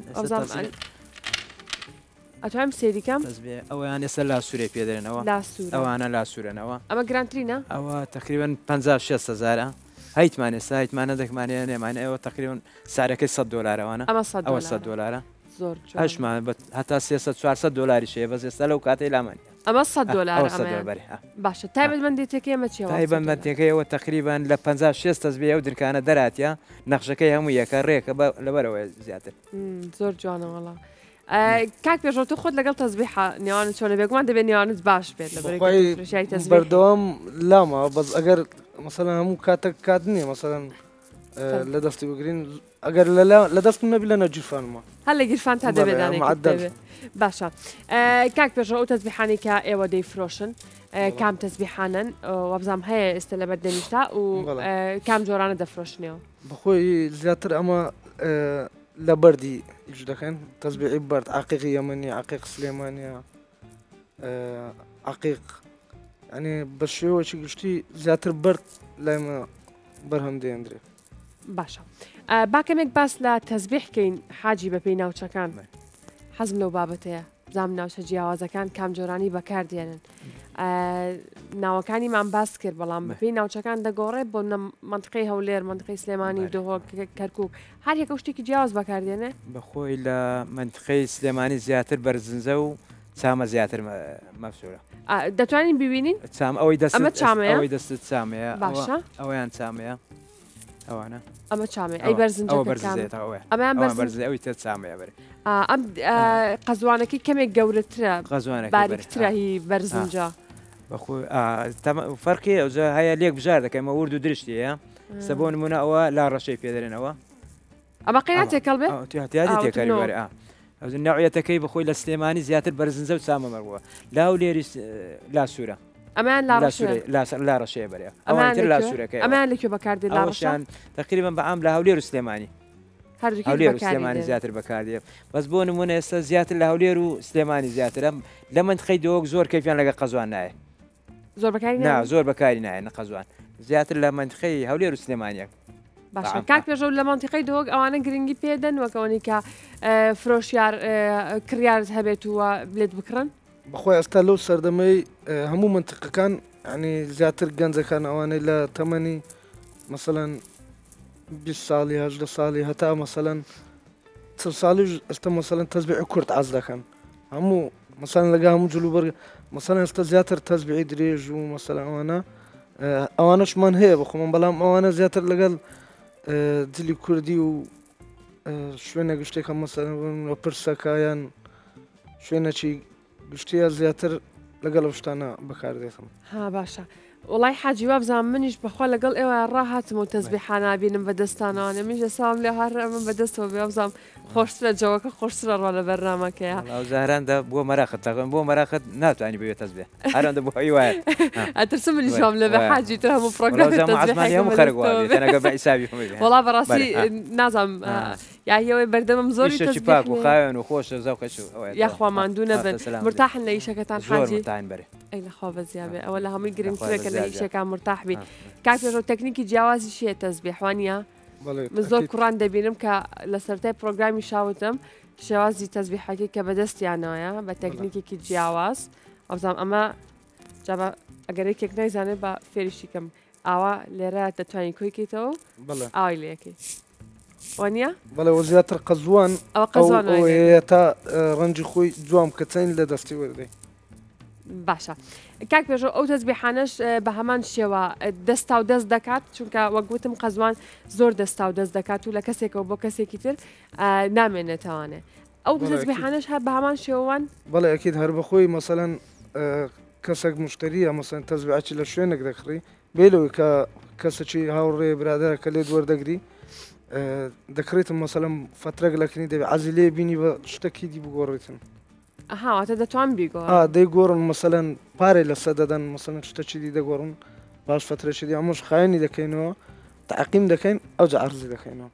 ئەتوانم سێریکەم ئەویان ئێستا لا سوورێ پێدەرێنەوە ئەوانە لا سوورەنەوە ئەمە گرانترینە؟ ئەوە تقریبان 56,000 هیتمان ئێستا هیتمانە دەکمانێ نێمانە ئەوە تقریبان سارەکەی $100 ئەمە $100 زۆر هەشمان هەتا 300-400 شەیە بەس ئێستا لەو کاتەی لامان ئەمە $100 باشە تایبەتمەندێتەکەی ئەمە چیە؟ تایبەتمەندێتەکەیەوە تقریبان لە 56 تەزبێ ئەو درکانە دەراتە نەخشەکەی هەموو یەکە ڕێکە لەبەرەوە زیاتر زۆر جوانەوەڵە کاک پێشۆ تو خۆت لەگەڵ تەزبیح نێوانت چۆنە بێگومان دەبێت نێوانت باش بێت لە بەردەوام لامەوە بەس ئەگەر مثلەن هەموو کاتێک کات نییە مثلەن لە دەستی بگرین ئەگەر لە دەستم نەبی لە نەجیرفانمە هەر لە گیرفان تا دەبێت باشە کاک پێشۆ ئەو تەزبیحانی کە ئێوە دەیفرۆشن کام تەزبیحانن وەبزام هەیە ئێستا لە بەردەمیشتا و کام جۆرانە دەفرۆشنەوە بەخۆی زیاتر ئەمە لە بەردی ئیش دەکەن تەزبیحی بەرد عقیقی یەمەنی عقیق سلێمانیە عقیق ئەنێ بە شێوەیەکی گشتی زیاتر بەرد لایمە بەرهەم دێنرێ باشە باکەمێک باس لە تەزبیحکەین حاجی بەپێی ناوچەکان حەزم لەو بابەتەیە بزانم ناوچە جیاوازەکان کام جۆرانی بەکاردێنن ناوەکانیمان باس کرد بەڵام بەپێی ناوچەکان دەگۆڕێت بۆ منطقەی هەولێر منطقەی سلێمانی دۆهۆ کەرکووک هەر یەکە شتێکی جیاواز بەکاردێنێ بەخۆی لە منطقەی سلێمانی زیاتر بەرزنجە و چامە زیاتر مەفسوورە دەتوانین ببینین ئەوەی ئەمە چامەیە ئەوەی دەست چامەیە باشە ئەویان چامەیە ئەوانە ئەمە چامێ ئەی بەرزنجە ئەمەیان بەرزێ ئەوی تر چامەیە بەرێ ئەم قەزوانەکەی کەمێک گەورەترە باریکترە هی بەرزنجە بەخۆی فەرقی ئەوجا هەیە لێک بژار دەکەمە ورد و درشتیە سە بۆ نمونە ئەوە لا ڕەشەی پێدەرێنەوە ئەمە قەینا تێکەڵ بێ تێکاری وەرە ئەو ناوعەتەکەی بەخۆی لە سلێمانی زیاتر بەرزنجە و چامە مەڕووە لاو لێری لا سوورە ئەمان لا ڕەشەیە بەرێ لا سوورەکەی ئەمان لەکوێ بەکاردێ لاڕەشان تقریبان بە عام لە هەولێر و سلێمانی هەولێر و سلێمانی زیاتر بەکاردێ بەس بۆ نمونە ئێستا زیاتر لە هەولێر و سلێمانی زیاترە لە منطقەی دۆک زۆر کەیفیان لەگە قەزوان نایە زۆر بەکاری نایە نەقەزوان زیاتر لە منطقەی هەولێر و سلێمانیەک باشە کاک پێشەو لە منطقەی دۆک ئەوانە گرنگی پێدەن وەکەوەی کە فرۆشیار کڕیارت هەبێت وە بلێت بکڕن بەخۆی ئەستا لەو سەردەمەی هەموو منطقەکان ینی زیاتر گەنجەکان ئەوانەی لە تەمەنی مثلەن 20 ساڵی 18 ساڵی هەتا مەسەلەن 40 ساڵی ئێستا مەسەلەن تەزبیحی کورد عاز دەکەن هەموو مەسەلەن لەگە هەموو جلوبەرگ مەسەلەن ئێستا زیاتر تەزبیحی درێژ و مەسەلەن ئەوانەشمان هەیە بەخۆمان بەڵام ئەوانە زیاتر لەگەڵ جلی کوردی و شوێنە گشتێکە مەسەلەن پرسەکایان شوێنەکی گشتیە زیاتر لەگەڵ شتانە بەکاردێتم ها باشە وڵای حاجی وابزان منیش بەخوا لەگەڵ ئێوە ڕاهاتم و تەزبیحانە بینم بە دەستانەوە منیش دەسام لێ هەر من بەدەستەوە بێوەبزام خۆشترە جەوەکە خۆشترە ڕوا لە بەرنامەکەیە زاراندا بۆ مەراقت تاقن بۆ مەراقت ناتوانانی بێت تەزبێ هەرەندە بۆ هەی وایە ئەترسم منیشام لە بە حاجی تر هەموو وڵا بەڕاستی نازام یاهەوەی بەردەمم زۆری پاک و خاوێن و خۆشە زەوقەش یاخوا ماندوو نەبن مرتاحن لە ئیشەکەتان حاجی ئەی لەخوا بەزیابێ ئەوە لە هەمووی گرنگترەکە لە ئیشەکان مرتاحبی کاک پێشەو تەکنیکی جیاوازی شیە تەزبیحوانیە من زۆر کوڕان دەبینم کە لە سەرەتای پرۆگرامی شاوتم شێوازی تەزبیحەکەی کە بەدەستیانەوەیە بە تەکنیکێکی جیاواز ئەوزام ئەمە جابە ئەگەر یەکێک نایزانێت بە فێریشی کەم ئاوا لێرە دەتوانین کۆیکەیتەوە ئاوای لەیەکەی وانە؟ بەڵێ وە زیاتر قەزوان تا ڕەنجی خۆی جوام کەچین لە دەستی وەردەی باشە کاک پێشۆ ئەو تەزبیحانەش بە هەمان شێوە دەستا و دەست دەکات چونکە وەگوتم قەزوان زۆر دەستا و دەست دەکات و لە کەسێکەوە بۆ کەسێکی تر نامێنێتەوانێ ئەو تەزبیحانەش هەر بە هەمان شێوەوان بەڵێ ئەکید هەر بەخۆی مەسەلەن کەسێک مشتریە مەسەن تەزبیحی لە شوێنێک دەکڕی بێلەوەی کە کەسێکی هاوڕێ برادەرە کە لێت وەردەگری دەکرێتم مەسەلەم فترەك لەکنی دەبێت عەزی لێ بینی بە شتێکی دی بگۆڕێتن ئەهاواتە دەتوان بیگۆ دەیگۆڕن مەسەلەن پارێ لە سە دەدەن مەسەلەن شتێکی دی دەگۆڕن باش فترێکی دی ئەمەش خاینی دەکەینەوە تعقیم دەکەین ئەوجا عەرزی دەکەینەوە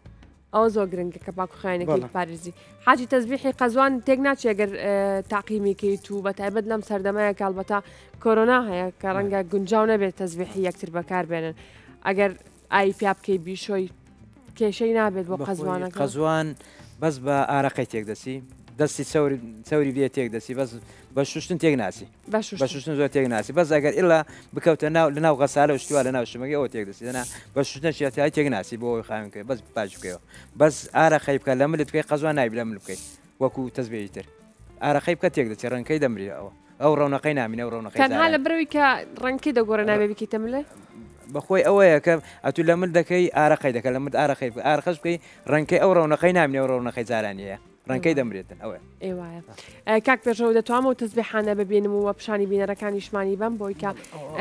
ئەوە زۆر گرنگە کە باکو خیانەکەی پارێزی حاجی تەزبیحی قەزوان تێک ناچێت ئەگەر تاقیمیکەیت و بە تایبەت لەم سەردەمایە کاڵبەتا کۆرۆنا هەیە کە ڕەنگە گونجاو نەبێت تەزبیحی یەکتر بەکار بێنن ئەگەر ئای پیا بکەی بیشۆی کێشەی نابێت بۆ قەزوانەکە قەزوان بەس بە ئارەقەی تێک دەسی دەستی چاوری بێ تێک دەسی بەس بە شوشتن تێک ناسی بە شوشتن زۆر تێک ناسی بەس ئەگەر ئێلا بکەوتە لە ناو غەسالە و شتووە لە ناو شتمەکە ئەوە تێک دەسی دەنا بە شوشتن شیاتایی تێک ناسی بۆ ئەوی خاوێنکە بەس پاش بکەوە بەس ئارەقەی بکە لە ملت بکەی قەزوان نایب لە مل بکەیت وەکو تەزبیحی تر ئارەقەی بکە تێک دەچێت ڕەنگەکەی دەمری ئەو ڕەونەقەی نامینە و ڕەونەقەی تەنها لە بەرەوەی کە ڕەنگەکەی دەگۆڕە نابێ بکەیتە ملێ بەخۆی ئەوەیە کە ئەتو لە من دەکەی ئارەقەی دەکە لە من ئارەقەی ئارەخەش بکەی ڕەنگەکەی ئەو ڕەونەقەی نامینە و ڕەونەقەی جارانیە ڕەنگەکەی دەمرێتن ئەوە ئێوایە کاک پێشەوە دەتوانمەوە تەزبیحانە ببینم و پیشانی بینەرەکانیشمانی بەم بۆی کە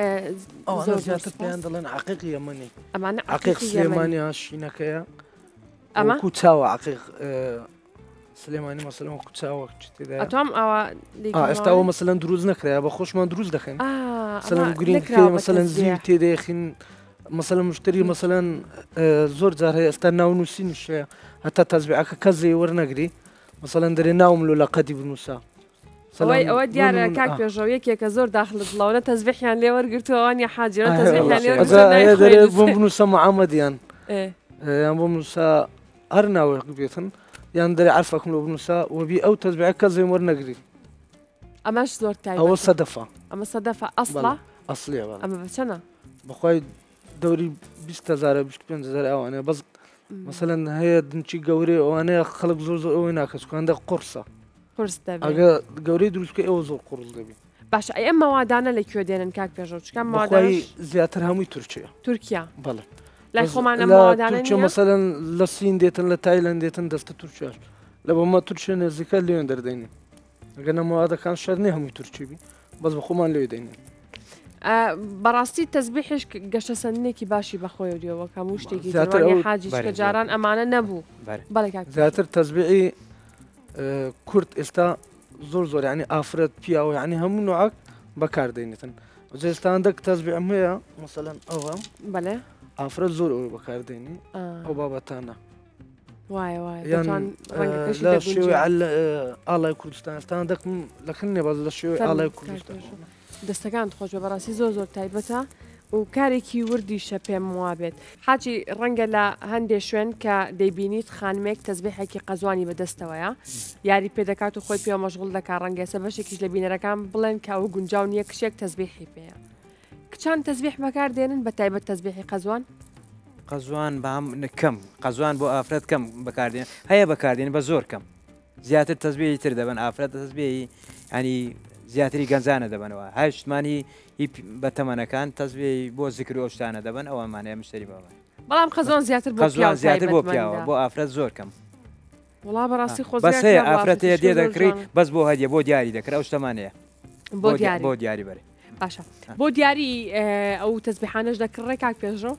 زیاتر پێیان دەڵێن عەقیقی یەمەنی ئەمانە عەقیق سلێمانی شینەکەیە ئەمە کوچاوە عەقیق سلێمانی مەسەلەن وەکو چاوە تێدایە ئەتوام ئەوە ئێستاەوە مەسەلەن دروست نەکرایە بە خۆشمان دروست دەکەین مەسەلەن گرینگکەی مەسەلەن زیوی تێدەیەخین مەسەلەن مشتری مەسەلەن زۆر جار هەیە ئێستا ناونووسینش هەیە هەتا تەزبیحەکە کەس زێ وەرنەگری مەسەلەن دەرێ ناوم لە قەدی بنووسا ئەوە دیارە کاک پێشەوە یەکێکە زۆر داخلت لەوە تەزبیحیان لێ وەرگرتووەوان یا حاجرە تەزبیحیان لێ بۆ بنووسە محەممەدیان یان بۆ بنووسە هەر ناوێک بێتن یان دەرێ عەرفەکەم لۆ بنووسە وەبی ئەو تەزبیحە کەس زێ وەرنەگری ئەمەش زۆر تایبەتە ئەوە سەدەفە ئەمە سەدەفە ئەسڵە ئەسڵیە ئەمە بچەنە بەخوای دەوری 20,000 25,000 ئەوانەیە بەس مەسەلەن هەیە دنچی گەورەی ئەوانەیە خەڵک زۆر زۆر ئەوەی ناکەسکاندە قورسە ئەگە گەورەی دروستکە ئەوە زۆر قوڕڵ دەبی باش ئەم مەوادانە لەکوێ دێنن کاک پێشەوە چکە ماوەی زیاتر هەمووی تورکیا تورکیا بەڵێ لای خۆمانە ماوادانە مەسەلەن لە سین دێتن لە تایلەند دێتن دەستە تورکیاش لە بۆمە تورکیا نێزیکە لێوێن دەردەینێ ئەگە نەمەوادەکان شەر نێ هەمووی تورکیبی بەس بە خۆمان لێوێ دەینێن بەڕاستی تەزبیحش گەشتە سەندێکی باشی بەخۆی دیەوە هەموو شتێکی حاجیش کە جاران ئەمانە نەبوو زیاتر تەزبیعی کورد ئێستا زۆر زۆر ینی ئافرەت پیاوە ینی هەموو نوعک بەکاردێنێتن ئێستاندەک تەزبیعم هەیە مەسەلەن ئەوە بەڵێ ئافرەت زۆر ئەوە بەکاردێنی ئەو بابەتانە لە شێوەی ئاڵای کوردستان ئێستان دەکم لەکردێ باز لە شێوەی ئاڵای کوردستان دەستەکان خۆش بە بەڕاستی زۆر زۆر تایبەتە و کارێکی وردیشە پێم وابێت حاجی ڕەنگە لە هەندێک شوێن کە دەیبینیت خانمێک تەزبیحێکی قەزوانی بەدەستەوەیە یاری پێدەکات و خۆی پێ مەشغوڵ دەکات ڕەنگەسە بەشێکیش لە بینەرەکان بڵێن کە ئەو گونجاو نییە کشێک تەزبیحی پێەیە کچان تەزبیح بەکار دێنن بە تایبەت تەزبیحی قەزوان قەزوان بەم کەم قەزوان بۆ ئافرەت کەم بەکاردێن هەیە بەکاردێن بە زۆر کەم زیاتر تەزبیحی تر دەبن ئافرەت تەزبیحی ینی زیاتری گەنجانە دەبنەوە هەشتمانی بە تەمەنەکان تەزبیحی بۆ زیکر و ئەوشتانە دەبن ئەوەمانەیە مشتری بەوە بەڵام قەزوان زیاتر بۆ پیاوە بۆ ئافرەت زۆر کەم وڵا بەڕاستی خۆ بەس هەیە ئافرەتەیە دێ دەکری بەس بۆ هەدیە بۆ دیاری دەکرا ئەو شتەمانەیە بۆ دیاری بەرێ باشە بۆ دیاری ئەو تەزبیحانەش دەکڕێ کاک پێشڕۆ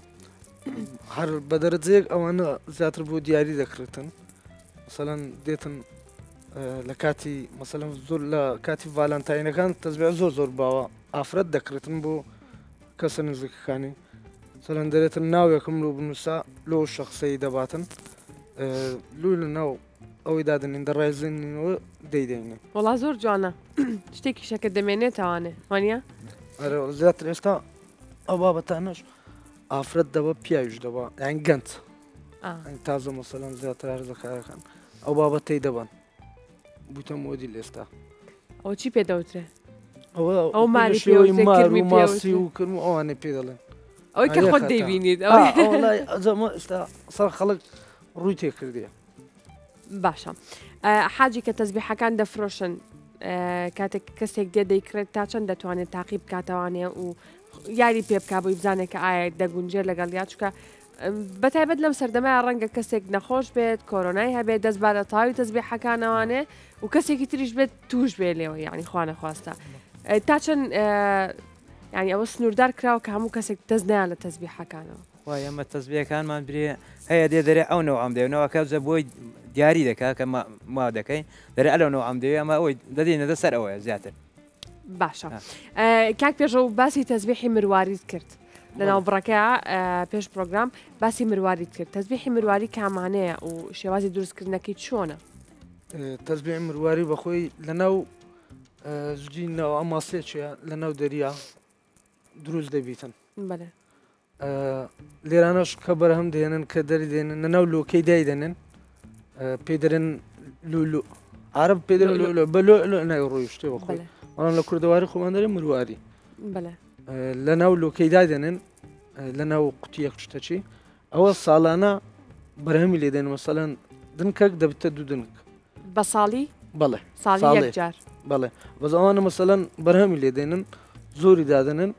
هەر بە دەرەجەیەک ئەوانە زیاتر بۆ دیاری دەکرێتن مەسەلەن دێتن لە کاتی مەسەلەن زۆر لە کاتی ڤالانتاینەکان تەزبیح زۆر زۆر باوە ئافرەت دەکرێتن بۆ کەسە نزیکەکانی مەسەلەن دەرێتن ناوێکم لۆ بنووسا لۆ شەخسەی دەباتن لوی لە ناو ئەوەی دادنین دەڕایزنەوە دەیدەینێ وڵا زۆر جوانە شتێکی شەکە دەمێنێتوانێ وانە زیاتر ئێستا ئەو بابەتانەش ئافرەت دەبە پیاویش دەبە یان گەنج تازە مەسەلەن زیاتر هەرزەکارەکان ئەو بابەتەی دەبن بوتە مۆدی ئێستا ئەو چی پێدەوترێ ئەو ماری ماسی و کرم و ئەوانێ پێ دەڵێن ئەوەی کە خۆت دەیبینیت ئەمە ئێستا سەر خەڵک ڕووی تێکردیە باشە حاجی کە تەزبیحەکان دەفرۆشن کاتێک کەسێک دێ دەیکرێت تا چەند دەتوانێت تاقی بکاتەوانێ و یاری پێ بک بۆی بزانێت کە ئایا دەگونجێر لەگەڵ یا چکە بەتایبەت لەم سەردەمای ڕەنگە کەسێک نەخۆش بێت کۆرۆنای هەبێت دەست بە لە تاوی تەزبیحەکانەوانێ و کەسێکی تریش بێت توش بێ لێەوە یعنی خوانە خواستە تا چەند ینی ئەوە سنووردار کراوە کە هەموو کەسێک دەست نیان لە تەزبیحەکانەوە وای ئەمە تەزبیحەکانمان برێ هەیە دێ دەرێ ئەو نەوە ئەم دێنەوە کەوزە بۆی دیاری دەکات کە ما دەکەین دەرێ ئەلەنەوە ئەم دەوێ ئەمە ئەوی دەدێنە سەر ئەوەیە زیاتر باشە کاک پێشە و باسی تەزبیحی مرواریت کرد لەناو بڕەکە پێش پرۆگرام باسی مرواریت کرد تەزبیحی مرواری کامانەیە و شێوازی دروستکردنەکەی چۆنە تەزبیح مرواری بەخۆی لەناو زوجی ناو ئەم ماسێکیە لەناو دەریا دروست دەبیتن لێرانەش کە بەرهەم دێنن کە دەری دێنن لەناو لۆکەی دایدێنن پێ دەرن لولو عرب پێ دەرن بە لۆ ناو ڕۆی شتێ بەخۆی بەڵام لە کوردەواری خۆمان دەرێ مرواری لەناو لۆکەی دادێنن لەناو قوتیەک شتەچی ئەوە ساڵانە بەرهەمی لێ دێن مەسەڵەن دنکەک دەبتە دوو دنک بە ساڵی بەڵێ ساڵی یەکجار بەڵێ بەس ئەوانە مەسەڵەن بەرهەمی لێ دێنن زۆری دادنن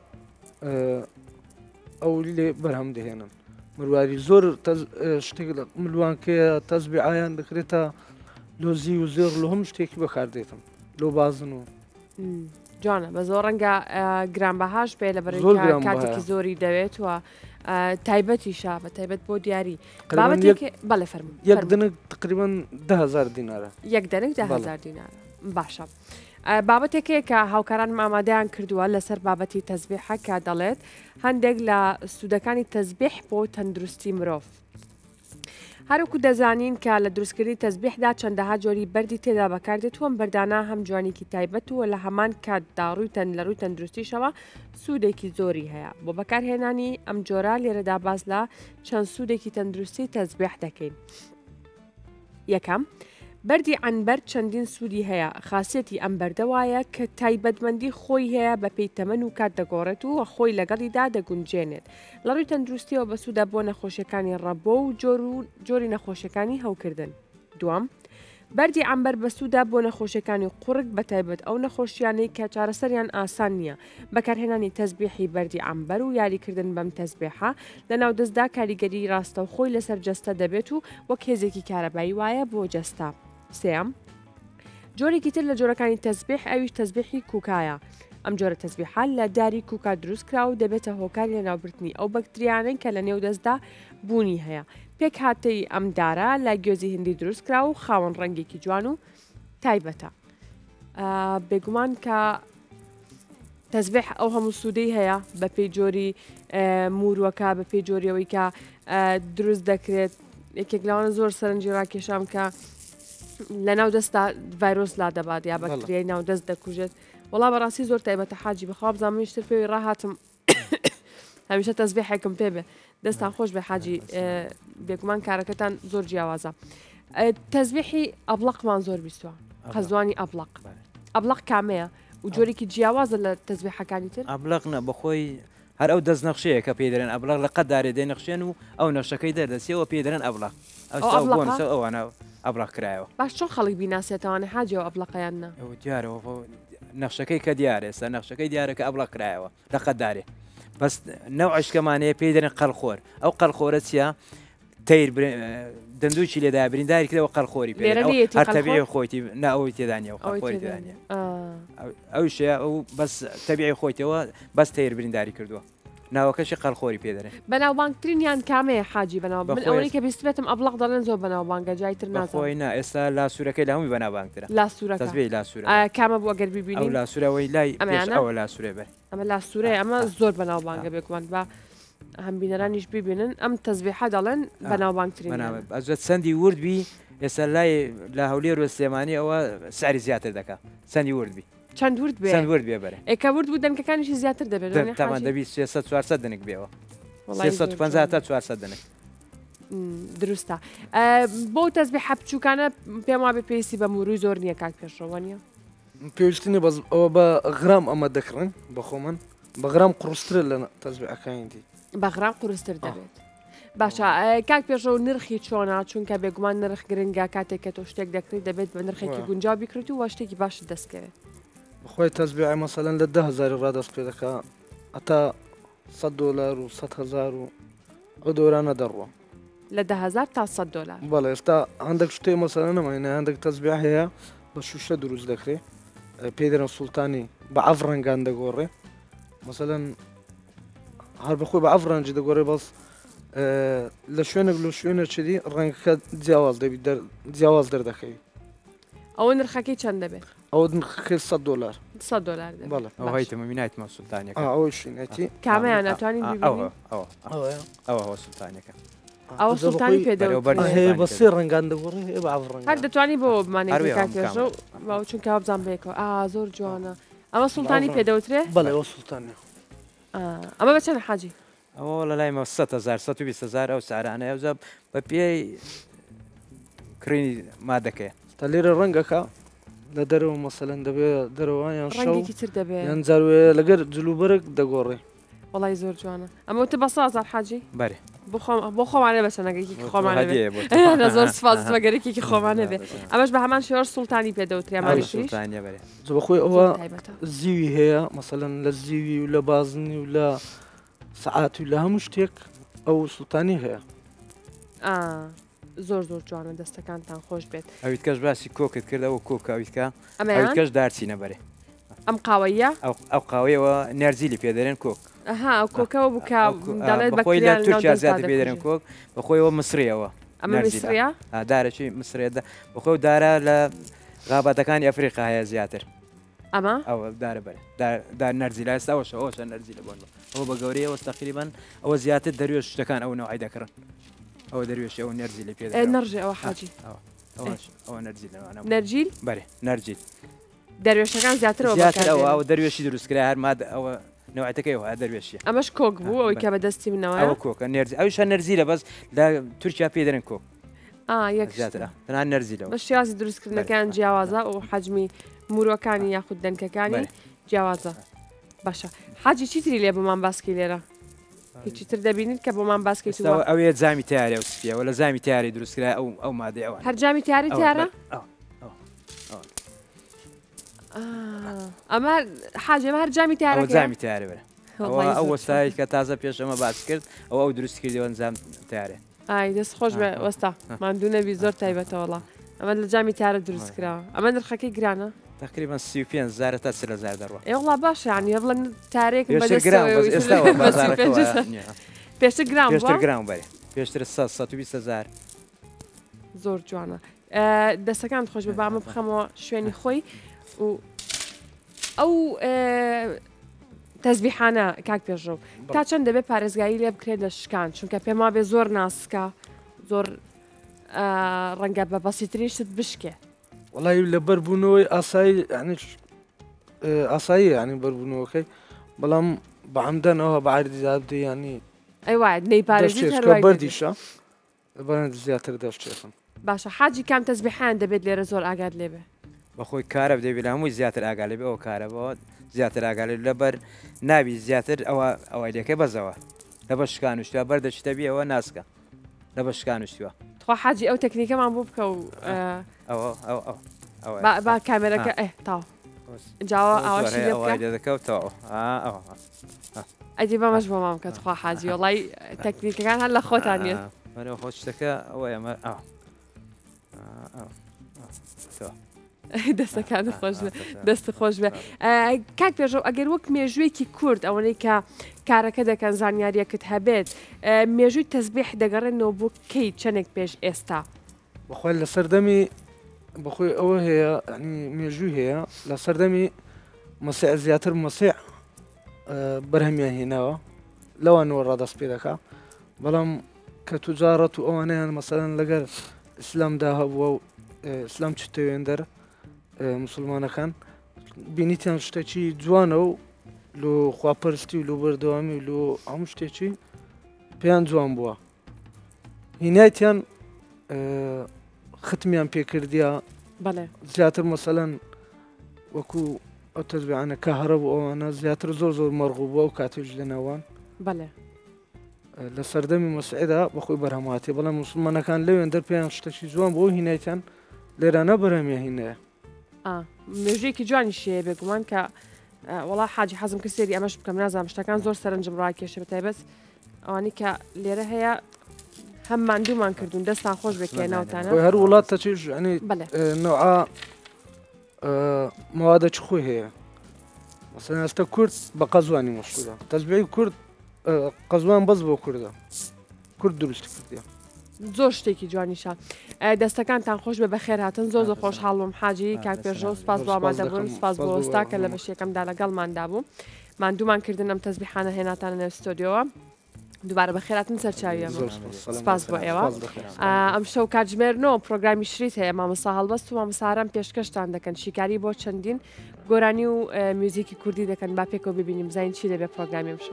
ئەو لێ بەرهەم دەهێنن مرواری زۆر شتێک ملوانکەیە تەزبیعیان دەکرێتە لۆزی و زێر لە هەم شتێکی بەکاردێتم لۆ بازن و جوانە بە زۆر ڕەنگە گرانبەهاش پێ لە بەرەی کاتێکی زۆری دەوێت و تایبەتی شا بە تایبەت بۆ دیاری بەڵێ فەرموو یەک دنک تقریبان 10,000 دینارە یەک دەنک 10,000 دینارە باشە بابەتێکەیە کە هاوکاران ئامادەیان کردووە لەسەر بابەتی تەزبیحە کە دەڵێت هەندێک لە سوودەکانی تەزبیح بۆ تەندروستی مرۆڤ هەروکو دەزانین کە لە دروستکردی تەزبیحدا چەندەها جۆری بەردی تێدا بەکاردێتووە بەردانە هەم جوانێکی تایبەت و لە هەمان کاتدا لە ڕووی تەندروستیشەوە سوودێکی زۆری هەیە بۆ بەکارهێنانی ئەم جۆرە لێرەدا باز لە چەند سوودێکی تەندروستی تەزبیح دەکەین یەکەم بەردی عنبەر چەندین سوودی هەیە خاصیەتی ئەم بەردە وایە کە تایبەتمەندی خۆی هەیە بە پێی تەمەن و کات دەگۆڕێت و خۆی لەگەڵیدا دەگونجێنێت لە ڕووی تەندروستیەوە بەسوودە بۆ نەخۆشیەکانی ڕەبۆ و جۆری نەخۆشیەکانی هەوکردن دوام بەردی عنبەر بەسوودە بۆ نەخۆشیەکانی قوڕک بە تایبەت ئەو نەخۆشیانەی کە چارەسەریان ئاسان نییە بەکارهێنانی تەزبیحی بەردی عنبەر و یاریکردن بەم تەزبیحە لەناو دەستدا کاریگەری ڕاستە و خۆی لەسەر جەستە دەبێت و وەک هێزێکی کارەبایی وایە بۆ جەستا سێم جۆرێکی تر لە جۆرەکانی تەزبیح ئەویش تەزبیحی کوکایە ئەم جۆرە تەزبیحە لە داری کوکا دروست کرا و دەبێتە هۆکاری لە ناوبرتنی ئەو بەکتریانەی کە لە نێو دەستدا بوونی هەیە پێک هاتەی ئەم دارە لە گوێزی هندی دروست کرا و خاوەن ڕەنگێکی جوان و تایبەتە بێگومان کە تەزبیح ئەو هەموو سوودەی هەیە بە پێی جۆری موروەکە بە پێی جۆریەوەی کە دروست دەکرێت یەکێک لەوانە زۆر سەرنجی ڕاکێشام کە لە ناو دەستا ڤایرۆس لا دەبات یا بەکتریای ناو دەست دەکوژێت وڵا بەڕاستی زۆر تایبەتە حاجی بەخوا بزانمشتر پێوی ڕاهاتم هەمیشە تەزبیحێکم پێ بێ دەستان خۆش بێ حاجی بێگومان کارەکەتان زۆر جیاوازە تەزبیحی ئەبڵەقمان زۆر بیستوە قەزوانی ئەبڵەق کامەیە و جۆرێکی جیاوازە لە تەزبیحەکانی تر ئەبڵەقنە بەخۆی هەر ئەو دەست نەخشەیە کە پێ دەرێن ئەبڵەق لە قەدارێ دێنەخشێن و ئەو نەخشەکەی دەردەسیەوە پێ دەرێن ئەبڵەق ئەوانە ئەبڵەق کرایەوە باش چۆن خەڵک بیناسێتەوەوانە حاجەوە ئەبڵەقەیاننا دیارەوە نەخشەکەی کە دیارێستا نەخشەکەی دیارەکە ئەبڵەق کرایەوە لە قەدارێ بەس نەو عشکەمانەیە پێی دەرێن قەلخۆر ئەو قەلخۆرە چیە تیر دەندووکی لێدا برینداری کردەوە قەلخۆری پێ هەر تەبیعی خۆیتی ناوەی تێدانیەوە قەلخۆری تێدانیە ئەو شەیە ئەو بەس تەبیعی خۆیتەوە بەس تیر برینداری کردووە ناوەکەشی قەلخۆری پێدەرێن بەناوبانگترینیان کامەیە حاجی بەناو من ئەوەی کە بیستێتم ئەبڵەق دەڵێن زۆر بەناوبانگە جایتر نازانین ئێستا لاسوورەکەی لە هەمووی بەناوبانگترە لاسوورەکە تەزبیحی لاسوورە کامە بووە گەر ببینی ئەو لاسوورەوەی لای ئەوە لاسوورێ بەر ئەمە لاسوورەیە ئەمە زۆر بەناوبانگە بێکوان بە هەم بینەرانیش ببینن ئەم تەزبیحە دەڵێن بەناوبانگترین ئەزت سەندی وردبی ئێستا لای لە هەولێر و سلێمانی ئەوە سعری زیاتر دەکات سەندی وردبی چەند ورد بێ چەند ورد بێ بەرە ئێکە ورد بوو دەنکەکانیشی زیاتر دەبێت تاوان دەبی 300 دنک بێەوە 350 تا 400 دنک دروستە بۆ تەزبیحە بچووکانە پێم وابێ پێویستی بە موروی زۆر نییە کاک پێشەوە نیە پێویستی نیە بەس ئەوە بە غرام ئەمە دەکڕن بەخۆ من بە غرام قورسترە لە تەزبیحەکانی دی بە غرام قورستر دەبێت باشە کاک پێشەوە نرخی چۆنا چونکە بێگومان نرخ گرنگە کاتێک کە تۆ شتێک دەکرێت دەبێت بە نرخێکی گونجاو بیکرێت و شتێکی باشت دەستکەوێت بەخۆی تەزبیحی مەسەلەن لە 10,000 ڕادەست پێ دەکات ئەتا $100 و 100,000 و ئەو دۆرانە دەڕوە لە 10,000 تا $100 بەڵێ ئێستا هەندێک شتێ مەسەلەن نەماینە هەندێک تەزبیح هەیە بە شوشە دروست دەکرێت پێ دەرن سوڵتانی بە ئەف ڕەنگان دەگۆڕێ مەسەلەن هەر بەخۆی بە ئەف ڕەنجی دەگۆڕێ بەس لە شوێنێک لە شوێنە چدی ڕەنگەکە جیاواز دەبی جیاواز دەردەکەوی ئەوە نرخەکەی چەند دەبێت ئەو خێر $100 $100 بەڵێ ئەو هەیتمە مینایتمە سولتانیەکە ئەوە شوێنەتی کامەیان ناتوانین ئەوە سولتانەکە ئەو سولتانی پێدەوە هەیە بە سێ ڕنگان دەگۆڕی هەیە بە ڕنگ هەر دەتوانی بۆ بمانێ کاتێژە و چونکە بزان بێکەوە زۆر جوانە ئەمە سولتانی پێدەوترێ بەڵێ ئەو سولتانە ئەمە بەچەند حاجی ئەوە لە لایمە 100,000 ئەو سارانەیە ئەوزە بە پێی کڕینی مادەکەی تا لێرە ڕەنگەکە لە دەرەوە مەسەلەن دەبێت دەرەوەیان ڕەنگێکی تر دەبێت یان جاروێ لەگەر جلوبەرێک دەگۆڕێ وڵی زۆر جوانە ئەمە وتە بە 100,000 حاجی بەێ بۆ خۆمانە بەچەنەگەیکی خۆمانە زۆر سپاس بەگەرێکی خۆمانە بێ ئەمەش بە هەمان شێوە سولتانی پێدەوتریامانیش بەخۆی ئەوە زیوی هەیە مەسەلەن لە زیوی و لە بازنی و لە سعات و لە هەموو شتێک ئەو سولتانی هەیە زۆر جوانە دەستەکانتان خۆش بێت ئەویت کەش باسی کۆکت کردەوە کۆکاویتکە ئەویت کەش دارچینە بەرێ ئەم قاوەیە ئەو قاوەیەوە نەرزیلی پێدەرێن کۆک ئەو کۆکەوە بکە بەخۆی لە تورکیا زیاتر پێدەرێن کۆک بەخۆیەوە مسریەوە ئەمە مسریە دارەی مسرێدا بەخۆی دارە لە غابەتەکانی ئەفریقا هەیە زیاتر ئەمە ئەوە دارە بەرێ دار نەرزی لە ئێستاەوەش ئەوەشە نەرزی لە بۆن ئەوە بە گەورەی ئەوە تەقریبان ئەوە زیاتر دەروێش شتەکان ئەو نەوەی دەکڕن ئەوە دەروێش ئەو نەرزی لە پێ نەرژێ ئەوە حاجی ئەوە نەرجی نەرجیل بەێ نەرجیل دەروێشەکان زیاترەوە ئەوە دەروێشی دروستکرا هەرماد ئەوە نەوەتەکەی ئەوە دەروێشیە ئەمەش کۆک بوو ئەوەی کە بەدەستی منەوە ئەوە کۆکە نێرزی ئەوشە نەرزی لە بەس لە تورکیا پێدەرن کۆک یەک زیاترە تەنان نەرزیلەوە بە شێوازی دروستکردنەکان جیاوازە و حەجمی مرۆکانی یاخود دەنکەکانی جیاوازە باشە حاجی چیتری لێ بۆمان باسکی لێرە هیچی تر دەبینیت کە بۆمان باسکەیت ئەوێ زامی تیارێ و سپیەوە لە زامی تیاری دروستکرا ئەو مادەی ئەوە هەر جامی تیاری تیارە ئەمە حاجەمە هەر جامی تیارە جامی تیارە بێ ئەو وەستایی کە تازە پێشەمە باس کرد ئەو دروست کردیەوە زام تیارێ دەست خۆش بێ وەستا ماندوو نەبی زۆر تایبەتەوەڵا ئەمە لە جامی تیارە دروستکراوە ئەمە نرخەکەی گرانە تقریبا 35,000 تا 40,000 دەڕوە ئێوڵا باشە عنی بڵێن تارێک پێشتر گرام بەێ پێشتر 120,000 زۆر جوانە دەستەکان خۆش بە بامە بخەمەوە شوێنی خۆی و ئەو تەزبیحانە کاک پێشڕۆ تا چەند دەبێت پارێزگایی لێ بکرێت لە شکان چونکە پێما بێ زۆر ناسکە زۆر ڕەنگە بە بەسیتریشت بشکێ وڵی لە بەربوونەوەی ئاسایی ئاسایی ینی بەربوونەوەکەی بەڵام بە عەمدەنەوە بە عاردیزادی ینی ئەیوایە نەیپارێزی بەردیشە بەرەن زیاتر دەشتێتن باشە حاجی کام تەزبیحان دەبێت لێرە زۆر ئاگات لێبێ بەخۆی کارە بدەبێت لە هەمووی زیاتر ئاگالێ بێ ئەو کارەبەوە زیاتر ئاگالێ لەبەر ناوی زیاتر ئەوەی دەکەی بەزەوە لە بە شکانوشتوە بەردەشتە بیەوە ناسکە لە بە شکانوشتوە خوا حاجی ئەو تەکنیکەمان بوو بکە و با کامێرەکە تاو جاوە ئاواشی دەکەوتەوە ئەدی بەمەش بۆ مام کە خوا حاجی وڵی تەکنیکەکان هەر لە خۆتانە مەرە خۆ شتەکە ئەوە ئەمە دەستەکان خۆش دەست خۆش بێ کاک پێژەوە ئەگەر وەک مێژوویەکی کورد ئەوەی کە کارەکە دەکەن زانیاریەکەت هەبێت مێژووی تەزبیح دەگەڕێنەوە بۆ کەی چەندێک پێش ئێستا بەخۆی لە سەردەمی بەخۆی ئەوە هەیە مێژووی هەیە لە سەردەمی مەسیع زیاتر مەسیع بەرهەمیان هێناوە لەوانەوە ڕادەست پێ دەکا بەڵام کە توجارەت و ئەوانیان مەسەلەن لەگەر ئیسلامدا هەبووە و ئیسلام چتەوێندەر مسلمانەکان بینیتیان شتێکی جوانە و لۆ خواپەرستی و لۆ بەردەوامی و لۆ هەموو شتێکی پێیان جوان بووە هینایەتیان ختمیان پێکردیە زیاتر مەسەلەن وەکو ئەو تەزبیحانە کە هەرەبوو ئەوانە زیاتر زۆر مەرغوب بووە و کاتێژ لە ناوان لە سەردەمی مەسعیدا بەخۆی بەرهەماتی بەڵام مسلمانەکان لەوێن دەرپیان شتێکی جوان بۆ هینایەتیان لێرانە بەرهەمیە هینەیە مێژوویەکی جوانی شەیە بێگومان کە وڵا حاجی حەزم کرد سێری ئەمەش بکەم نازانم شتەکان زۆر سەرنجم ڕاکێشە بەتایبەت ئەوانی کە لێرە هەیە هەم ماندوومان کردوون دەستان خۆش بکە ناوتانە هەر وڵات تەچیش نوعا موادە چ خۆی هەیە مەسەلەن ئێستا کورد بە قەزوانی مەشهورە تەزبیحی کورد قەزوان بەس بۆ کوردە کورد دروست کردیە زۆر شتێکی جوانیشە دەستەکانتان خۆش بە بەخێر هاتن زۆر زۆر خۆش حاڵم حاجی کاک پێشۆ سپاس بۆ ئامادەبوون سپاس بۆ ئێستا کە لە بەشێکەمدا لەگەڵماندا بوو ماندوومان کردن ئەم تەسبیحانە هێناتانە نێو ستۆدیۆوە دووبارە بەخێراتن سەرچاویە سپاس بۆ ئێوە ئەم شەو کاتژمێرنەوە پرۆگرامی شریت هەیە مامۆستا هەڵبەست و مامۆساران پێشکەشتان دەکەن شیکاری بۆ چەندین گۆرانی و میوزیکی کوردی دەکەن با پێکەوە ببینیم زین چی دەبێت پرۆگرامی بشە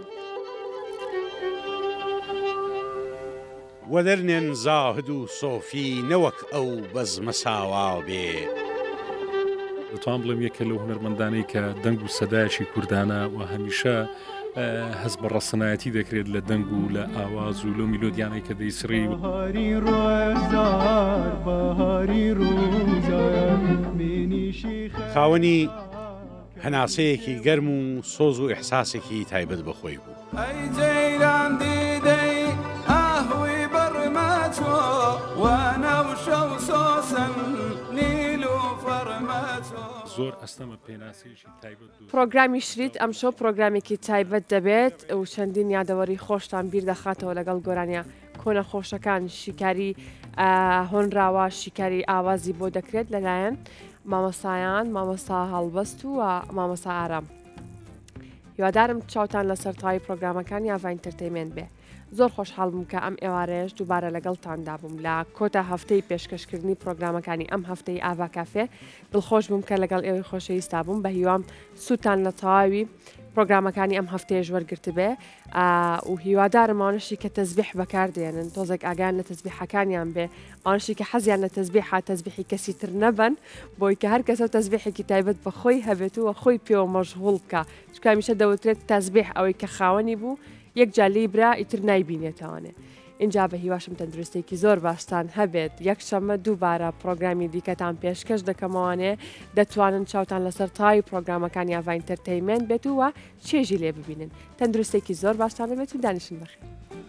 وەدەرنێن زاهد و سۆفی نەوەک ئەو بەزمە ساوا بێ دەتوان بڵێم یەکە لەو هونەرمەندانەی کە دەنگ و سەدایشی کوردانە و هەمیشە هەز بە ڕەسەنایەتی دەکرێت لە دەنگ و لە ئاواز و لە میلۆدیانەی کە دەیسڕی خاوەنی هەناسەیەکی گەرم و سۆز و ئیحساسێکی تایبەت بەخۆی بوو زۆر ئەستەمە پێناسێکی تایبەت پرۆگرامی شریت ئەم شەو پرۆگرامێکی تایبەت دەبێت و چەندین یادەوەری خۆشتان بیر دەخاتەوە لەگەڵ گۆرانیا کۆنە خۆشەکان شیکاری هۆنراوە شیکاری ئاوازی بۆ دەکرێت لەلایەن مامۆسایان مامۆستا هەڵبەست و مامۆستا ئارام هیوادارم چاوتان لە سەرتایی پرۆگرامەکان یاڤ ئینتەرتەیمنت بێ زۆر خۆشحاڵ بووم کە ئەم ئێوارەیەش دووبارە لەگەڵتاندا بووم لە کۆتا هەفتەی پێشکەشکردنی پرۆگرامەکانی ئەم هەفتەی ئاوا کافێ دڵخۆش بووم کە لەگەڵ ئێوەی خۆشەویستا بووم بە هیوام سووتان لە تەواوی پرۆگرامەکانی ئەم هەفتەیەش وەرگرت بێ و هیوادارمانشی کە تەزبیح بەکاردێنن تۆزێک ئاگان لە تەزبیحەکانیان بێ ئەوانشی کە حەزیان لە تەزبیحە تەزبیحی کەسی تر نەبن بۆی کە هەر کەسە تەزبیحێکی تایبەت بە خۆی هەبێت و خۆی پێوە مەشغوڵ بکە چکە هەمیشە دەوترێت تەزبیح ئەوەی کە خاوەنی بوو یەک جالی برا ئیتر نایبینێتەوانێ اینجا بە هیواشم تەندروستێکی زۆر باشتان هەبێت یەک شەمە دووبارە پرۆگرامی دیکەتان پێشکەش دەکەمەوانێ دەتوانن چاوتان لەسەر تای پرۆگرامەکانی ئاوا ئینتەرتەیمنت بێت وە چێژی لێ ببینن تەندروستێکی زۆر باشتان بێت و دانیشن بەخێر